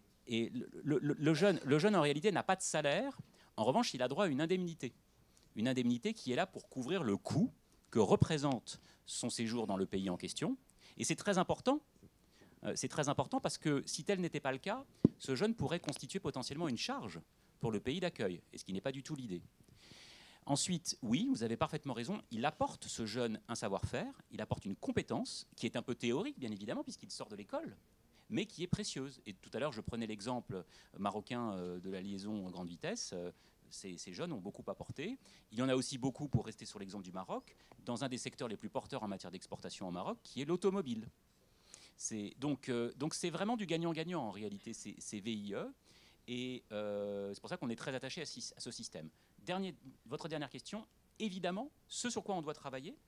le jeune, en réalité, n'a pas de salaire. En revanche, il a droit à une indemnité. Une indemnité qui est là pour couvrir le coût que représente son séjour dans le pays en question. Et c'est très important. C'est très important parce que si tel n'était pas le cas, ce jeune pourrait constituer potentiellement une charge pour le pays d'accueil, et ce qui n'est pas du tout l'idée. Ensuite, oui, vous avez parfaitement raison, il apporte, ce jeune, un savoir-faire, il apporte une compétence qui est un peu théorique, bien évidemment, puisqu'il sort de l'école, mais qui est précieuse. Et tout à l'heure, je prenais l'exemple marocain de la liaison grande vitesse. Ces jeunes ont beaucoup apporté. Il y en a aussi beaucoup, pour rester sur l'exemple du Maroc, dans un des secteurs les plus porteurs en matière d'exportation au Maroc, qui est l'automobile. Donc c'est vraiment du gagnant-gagnant, en réalité, ces VIE. Et c'est pour ça qu'on est très attaché à ce système. Votre dernière question, évidemment, ce sur quoi on doit travailler,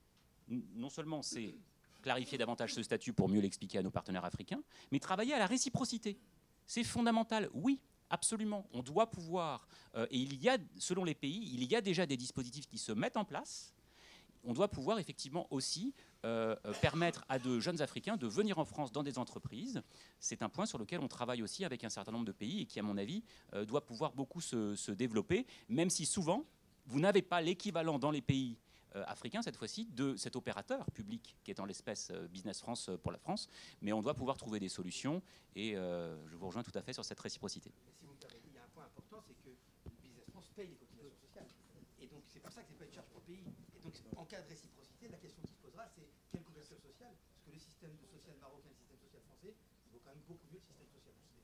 non seulement c'est clarifier davantage ce statut pour mieux l'expliquer à nos partenaires africains, mais travailler à la réciprocité. C'est fondamental, oui, absolument. On doit pouvoir, et il y a, selon les pays, il y a déjà des dispositifs qui se mettent en place. On doit pouvoir effectivement aussi permettre à de jeunes Africains de venir en France dans des entreprises. C'est un point sur lequel on travaille aussi avec un certain nombre de pays et qui, à mon avis, doit pouvoir beaucoup se développer, même si souvent, vous n'avez pas l'équivalent dans les pays africains, cette fois-ci, de cet opérateur public qui est en l'espèce Business France pour la France. Mais on doit pouvoir trouver des solutions et je vous rejoins tout à fait sur cette réciprocité. Si vous me permettez, il y a un point important, c'est que Business France paye les cotisations sociales. Et donc, c'est pour ça que ce n'est pas une charge pour le pays. Et donc, en cas de réciprocité, la question qui se posera, c'est quelle couverture sociale? Parce que le système social marocain et le système social français vaut quand même beaucoup mieux que le système social français.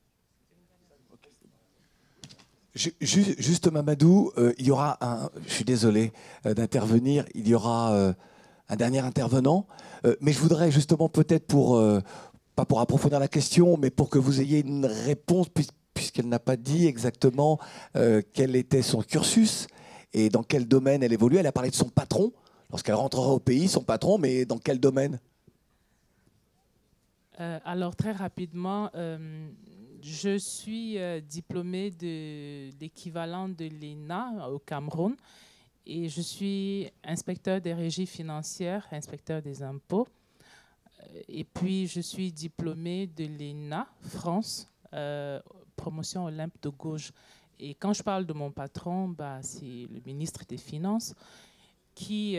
Juste Mamadou, il y aura je suis désolé d'intervenir, il y aura un dernier intervenant, mais je voudrais justement peut-être pas pour approfondir la question, mais pour que vous ayez une réponse, puisqu'elle n'a pas dit exactement quel était son cursus et dans quel domaine elle évolue. Elle a parlé de son patron, lorsqu'elle rentrera au pays, son patron, mais dans quel domaine? Alors très rapidement, je suis diplômée de l'équivalent de l'ENA au Cameroun et je suis inspecteur des régies financières, inspecteur des impôts. Et puis je suis diplômée de l'ENA France, promotion Olympe de gauche. Et quand je parle de mon patron, c'est le ministre des Finances qui,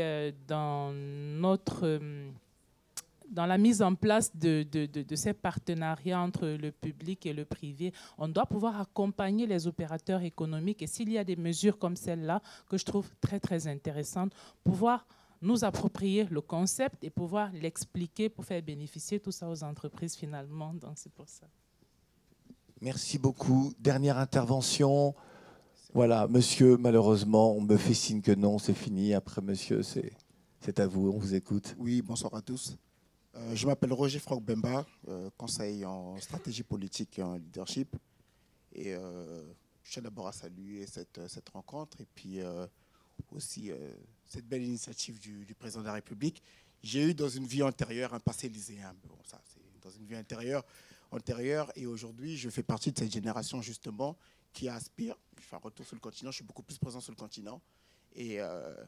dans la mise en place de ces partenariats entre le public et le privé, on doit pouvoir accompagner les opérateurs économiques. Et s'il y a des mesures comme celle-là, que je trouve très, très intéressantes, pouvoir nous approprier le concept et pouvoir l'expliquer pour faire bénéficier tout ça aux entreprises finalement. Donc c'est pour ça. Merci beaucoup. Dernière intervention. Voilà, monsieur, malheureusement, on me fait signe que non, c'est fini. Après, monsieur, c'est à vous, on vous écoute. Oui, bonsoir à tous. Je m'appelle Roger Franck Bemba, conseil en stratégie politique et en leadership. Et je tiens d'abord à saluer cette rencontre et puis aussi cette belle initiative du président de la République. J'ai eu dans une vie antérieure un passé lycéen. Bon, ça, c'est dans une vie antérieure et aujourd'hui, je fais partie de cette génération justement qui aspire. Je fais un retour sur le continent, je suis beaucoup plus présent sur le continent. Et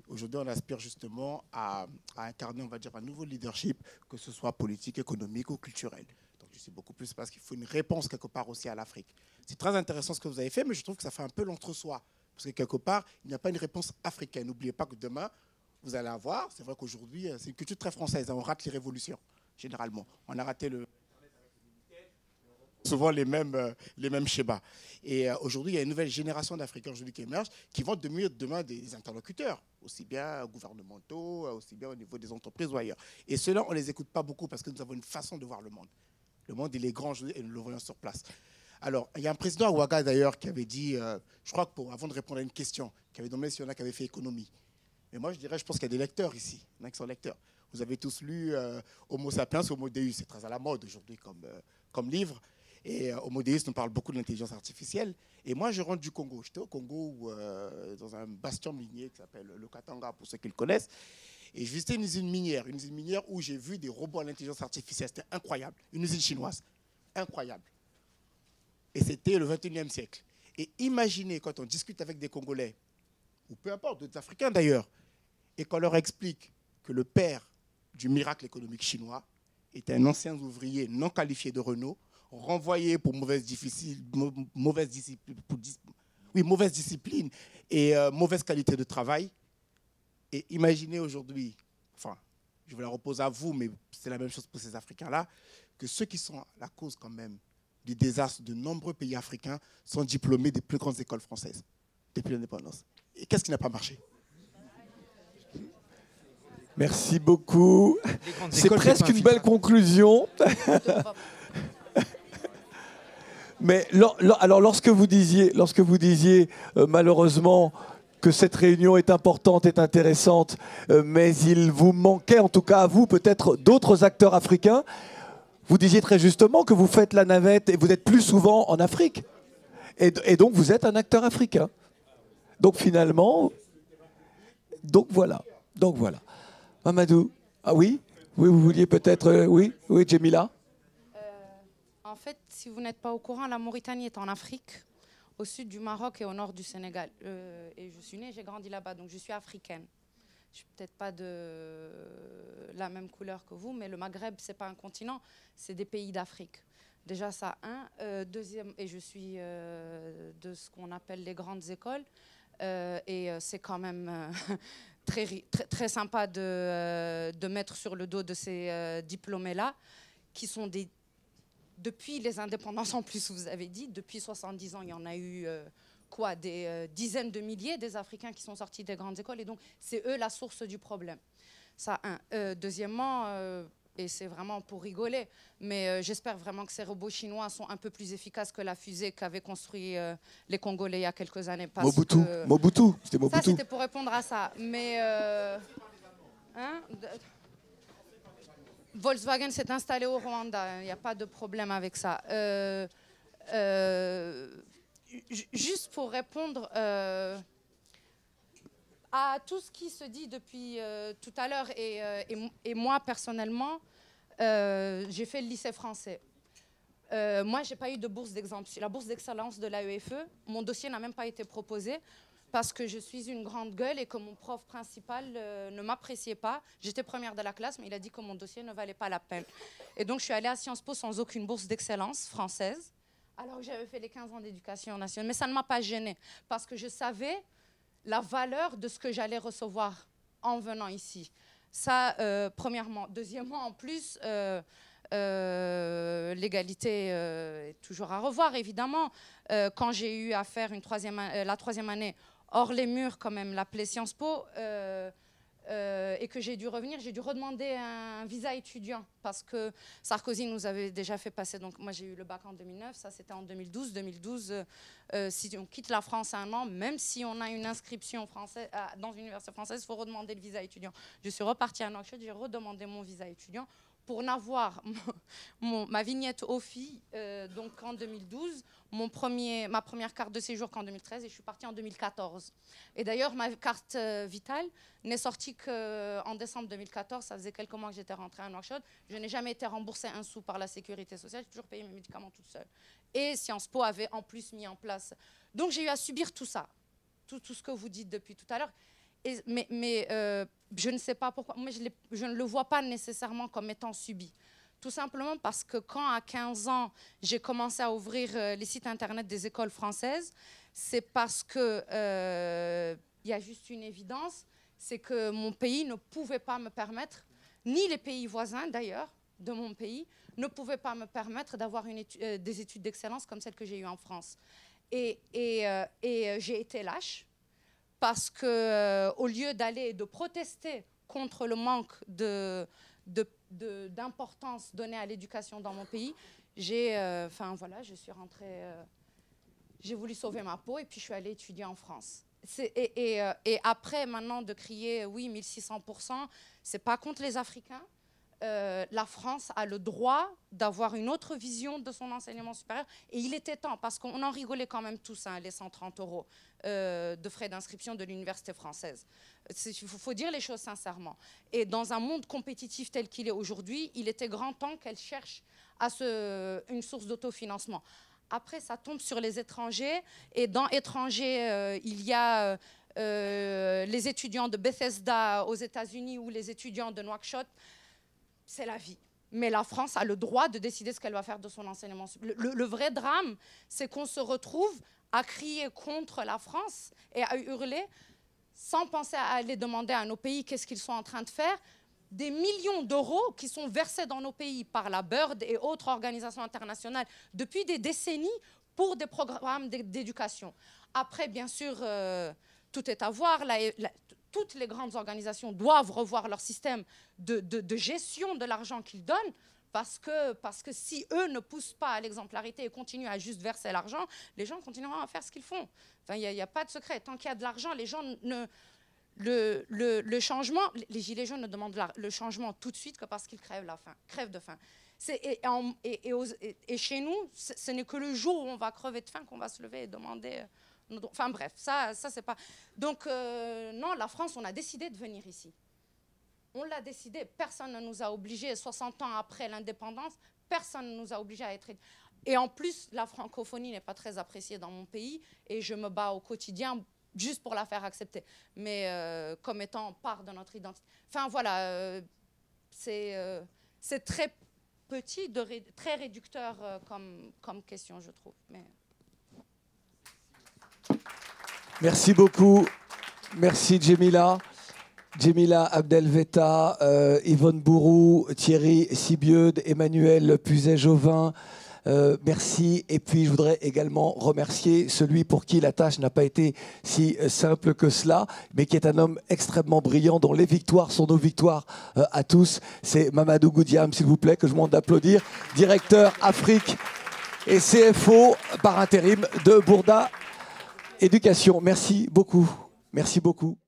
Aujourd'hui, on aspire justement à incarner, on va dire, un nouveau leadership, que ce soit politique, économique ou culturel. Donc, je suis beaucoup plus parce qu'il faut une réponse quelque part aussi à l'Afrique. C'est très intéressant ce que vous avez fait, mais je trouve que ça fait un peu l'entre-soi. Parce que quelque part, il n'y a pas une réponse africaine. N'oubliez pas que demain, vous allez avoir, c'est vrai qu'aujourd'hui, c'est une culture très française. On rate les révolutions, généralement. On a raté souvent les mêmes schémas. Et aujourd'hui, il y a une nouvelle génération d'Africains aujourd'hui qui émerge, qui vont devenir demain des interlocuteurs, aussi bien gouvernementaux, aussi bien au niveau des entreprises ou ailleurs. Et ceux-là, on ne les écoute pas beaucoup parce que nous avons une façon de voir le monde. Le monde, il est grand aujourd'hui et nous le voyons sur place. Alors, il y a un président à Ouaga, d'ailleurs, qui avait dit, je crois que avant de répondre à une question, qui avait demandé s'il y en a qui avaient fait économie. Mais moi, je dirais, je pense qu'il y a des lecteurs ici. Il y en a qui sont lecteurs. Vous avez tous lu Homo sapiens, Homo Deus. C'est très à la mode aujourd'hui comme livre. Et Homo Deus nous parle beaucoup de l'intelligence artificielle. Et moi, je rentre du Congo. J'étais au Congo dans un bastion minier qui s'appelle le Katanga, pour ceux qui le connaissent. Et je visitais une usine minière où j'ai vu des robots à l'intelligence artificielle. C'était incroyable. Une usine chinoise. Incroyable. Et c'était le 21e siècle. Et imaginez, quand on discute avec des Congolais, ou peu importe, d'autres Africains d'ailleurs, et qu'on leur explique que le père du miracle économique chinois était un ancien ouvrier non qualifié de Renault, renvoyé pour mauvaise discipline et mauvaise qualité de travail. Et imaginez aujourd'hui, enfin, je vais la reposer à vous, mais c'est la même chose pour ces Africains-là, que ceux qui sont la cause quand même du désastre de nombreux pays africains sont diplômés des plus grandes écoles françaises depuis l'indépendance. Et qu'est-ce qui n'a pas marché? Merci beaucoup. C'est presque une belle conclusion. Mais alors, lorsque vous disiez malheureusement que cette réunion est importante, est intéressante, mais il vous manquait, en tout cas à vous, peut-être d'autres acteurs africains, vous disiez très justement que vous faites la navette et vous êtes plus souvent en Afrique. Et donc vous êtes un acteur africain. Donc finalement, donc voilà. Mamadou, ah oui, vous vouliez peut-être, oui, Djemila. En fait, si vous n'êtes pas au courant, la Mauritanie est en Afrique, au sud du Maroc et au nord du Sénégal. Et je suis née, j'ai grandi là-bas, donc je suis africaine. Je ne suis peut-être pas de la même couleur que vous, mais le Maghreb, ce n'est pas un continent, c'est des pays d'Afrique. Déjà ça, deuxième, et je suis de ce qu'on appelle les grandes écoles, et c'est quand même très sympa de mettre sur le dos de ces diplômés-là, qui sont depuis les indépendances en plus, vous avez dit, depuis 70 ans, il y en a eu des dizaines de milliers des Africains qui sont sortis des grandes écoles, et donc c'est eux la source du problème. Ça, deuxièmement, et c'est vraiment pour rigoler, mais j'espère vraiment que ces robots chinois sont un peu plus efficaces que la fusée qu'avaient construit les Congolais il y a quelques années. Mobutu, c'était Mobutu. Ça, c'était pour répondre à ça. Mais Volkswagen s'est installé au Rwanda, il n'y a pas de problème avec ça. Juste pour répondre à tout ce qui se dit depuis tout à l'heure, et moi personnellement, j'ai fait le lycée français. Moi, je n'ai pas eu de bourse d'exemple. La bourse d'excellence de l'AEFE, mon dossier n'a même pas été proposé parce que je suis une grande gueule et que mon prof principal ne m'appréciait pas. J'étais première de la classe, mais il a dit que mon dossier ne valait pas la peine. Et donc, je suis allée à Sciences Po sans aucune bourse d'excellence française, alors que j'avais fait les 15 ans d'éducation nationale. Mais ça ne m'a pas gênée, parce que je savais la valeur de ce que j'allais recevoir en venant ici. Ça, premièrement. Deuxièmement, en plus, l'égalité est toujours à revoir, évidemment. Quand j'ai eu à faire la troisième année hors les murs, quand même, l'appelait Sciences Po, et que j'ai dû revenir, j'ai dû redemander un visa étudiant parce que Sarkozy nous avait déjà fait passer. Donc moi j'ai eu le bac en 2009, ça c'était en 2012. 2012, si on quitte la France un an, même si on a une inscription française, dans une université française, il faut redemander le visa étudiant. Je suis repartie à Nouakchott, j'ai redemandé mon visa étudiant pour n'avoir ma vignette OFI donc en 2012, ma première carte de séjour qu'en 2013, et je suis partie en 2014. Et d'ailleurs, ma carte vitale n'est sortie qu'en décembre 2014, ça faisait quelques mois que j'étais rentrée à Nouakchott. Je n'ai jamais été remboursée un sou par la sécurité sociale, j'ai toujours payé mes médicaments toute seule. Et Sciences Po avait en plus mis en place. Donc j'ai eu à subir tout ça, tout ce que vous dites depuis tout à l'heure. mais je ne sais pas pourquoi. Moi, je ne le vois pas nécessairement comme étant subi. Tout simplement parce que quand, à 15 ans, j'ai commencé à ouvrir les sites Internet des écoles françaises, c'est parce que y a juste une évidence, c'est que mon pays ne pouvait pas me permettre, ni les pays voisins d'ailleurs de mon pays, ne pouvaient pas me permettre d'avoir des études d'excellence comme celles que j'ai eues en France. Et j'ai été lâche parce qu'au lieu d'aller et de protester contre le manque d'importance donnée à l'éducation dans mon pays, je suis rentrée, j'ai voulu sauver ma peau et puis je suis allée étudier en France. Et après, maintenant, de crier oui, 1600%, c'est pas contre les Africains. La France a le droit d'avoir une autre vision de son enseignement supérieur. Et il était temps, parce qu'on en rigolait quand même tous, hein, les 130 € de frais d'inscription de l'université française. Il faut dire les choses sincèrement. Et dans un monde compétitif tel qu'il est aujourd'hui, il était grand temps qu'elle cherche une source d'autofinancement. Après, ça tombe sur les étrangers. Et dans étrangers, il y a les étudiants de Bethesda aux États-Unis ou les étudiants de Nouakchott. C'est la vie. Mais la France a le droit de décider ce qu'elle va faire de son enseignement. Le vrai drame, c'est qu'on se retrouve à crier contre la France et à hurler sans penser à aller demander à nos pays qu'est-ce qu'ils sont en train de faire. Des millions d'euros qui sont versés dans nos pays par la BIRD et autres organisations internationales depuis des décennies pour des programmes d'éducation. Après, bien sûr, tout est à voir. Toutes les grandes organisations doivent revoir leur système de gestion de l'argent qu'ils donnent parce que si eux ne poussent pas à l'exemplarité et continuent à juste verser l'argent, les gens continueront à faire ce qu'ils font. Enfin, il n'y a pas de secret. Tant qu'il y a de l'argent, les gens ne... Le changement, les Gilets jaunes ne demandent le changement tout de suite que parce qu'ils crèvent de faim. Et chez nous, ce n'est que le jour où on va crever de faim qu'on va se lever et demander... Enfin bref, ça c'est pas... Donc non, la France, on a décidé de venir ici. On l'a décidé, personne ne nous a obligés, 60 ans après l'indépendance, personne ne nous a obligés à être... Et en plus, la francophonie n'est pas très appréciée dans mon pays et je me bats au quotidien juste pour la faire accepter, mais comme étant part de notre identité. Enfin voilà, c'est très petit, très réducteur comme question, je trouve. Mais... Merci beaucoup. Merci Djemila. Djemila Abdel-Vetta, Yvonne Bourou, Thierry Sibieud, Emmanuel Puzet-Jovin. Merci. Et puis, je voudrais également remercier celui pour qui la tâche n'a pas été si simple que cela, mais qui est un homme extrêmement brillant, dont les victoires sont nos victoires à tous. C'est Mamadou Goudiam, s'il vous plaît, que je vous demande d'applaudir, directeur Afrique et CFO par intérim de Bourda Éducation. Merci beaucoup. Merci beaucoup.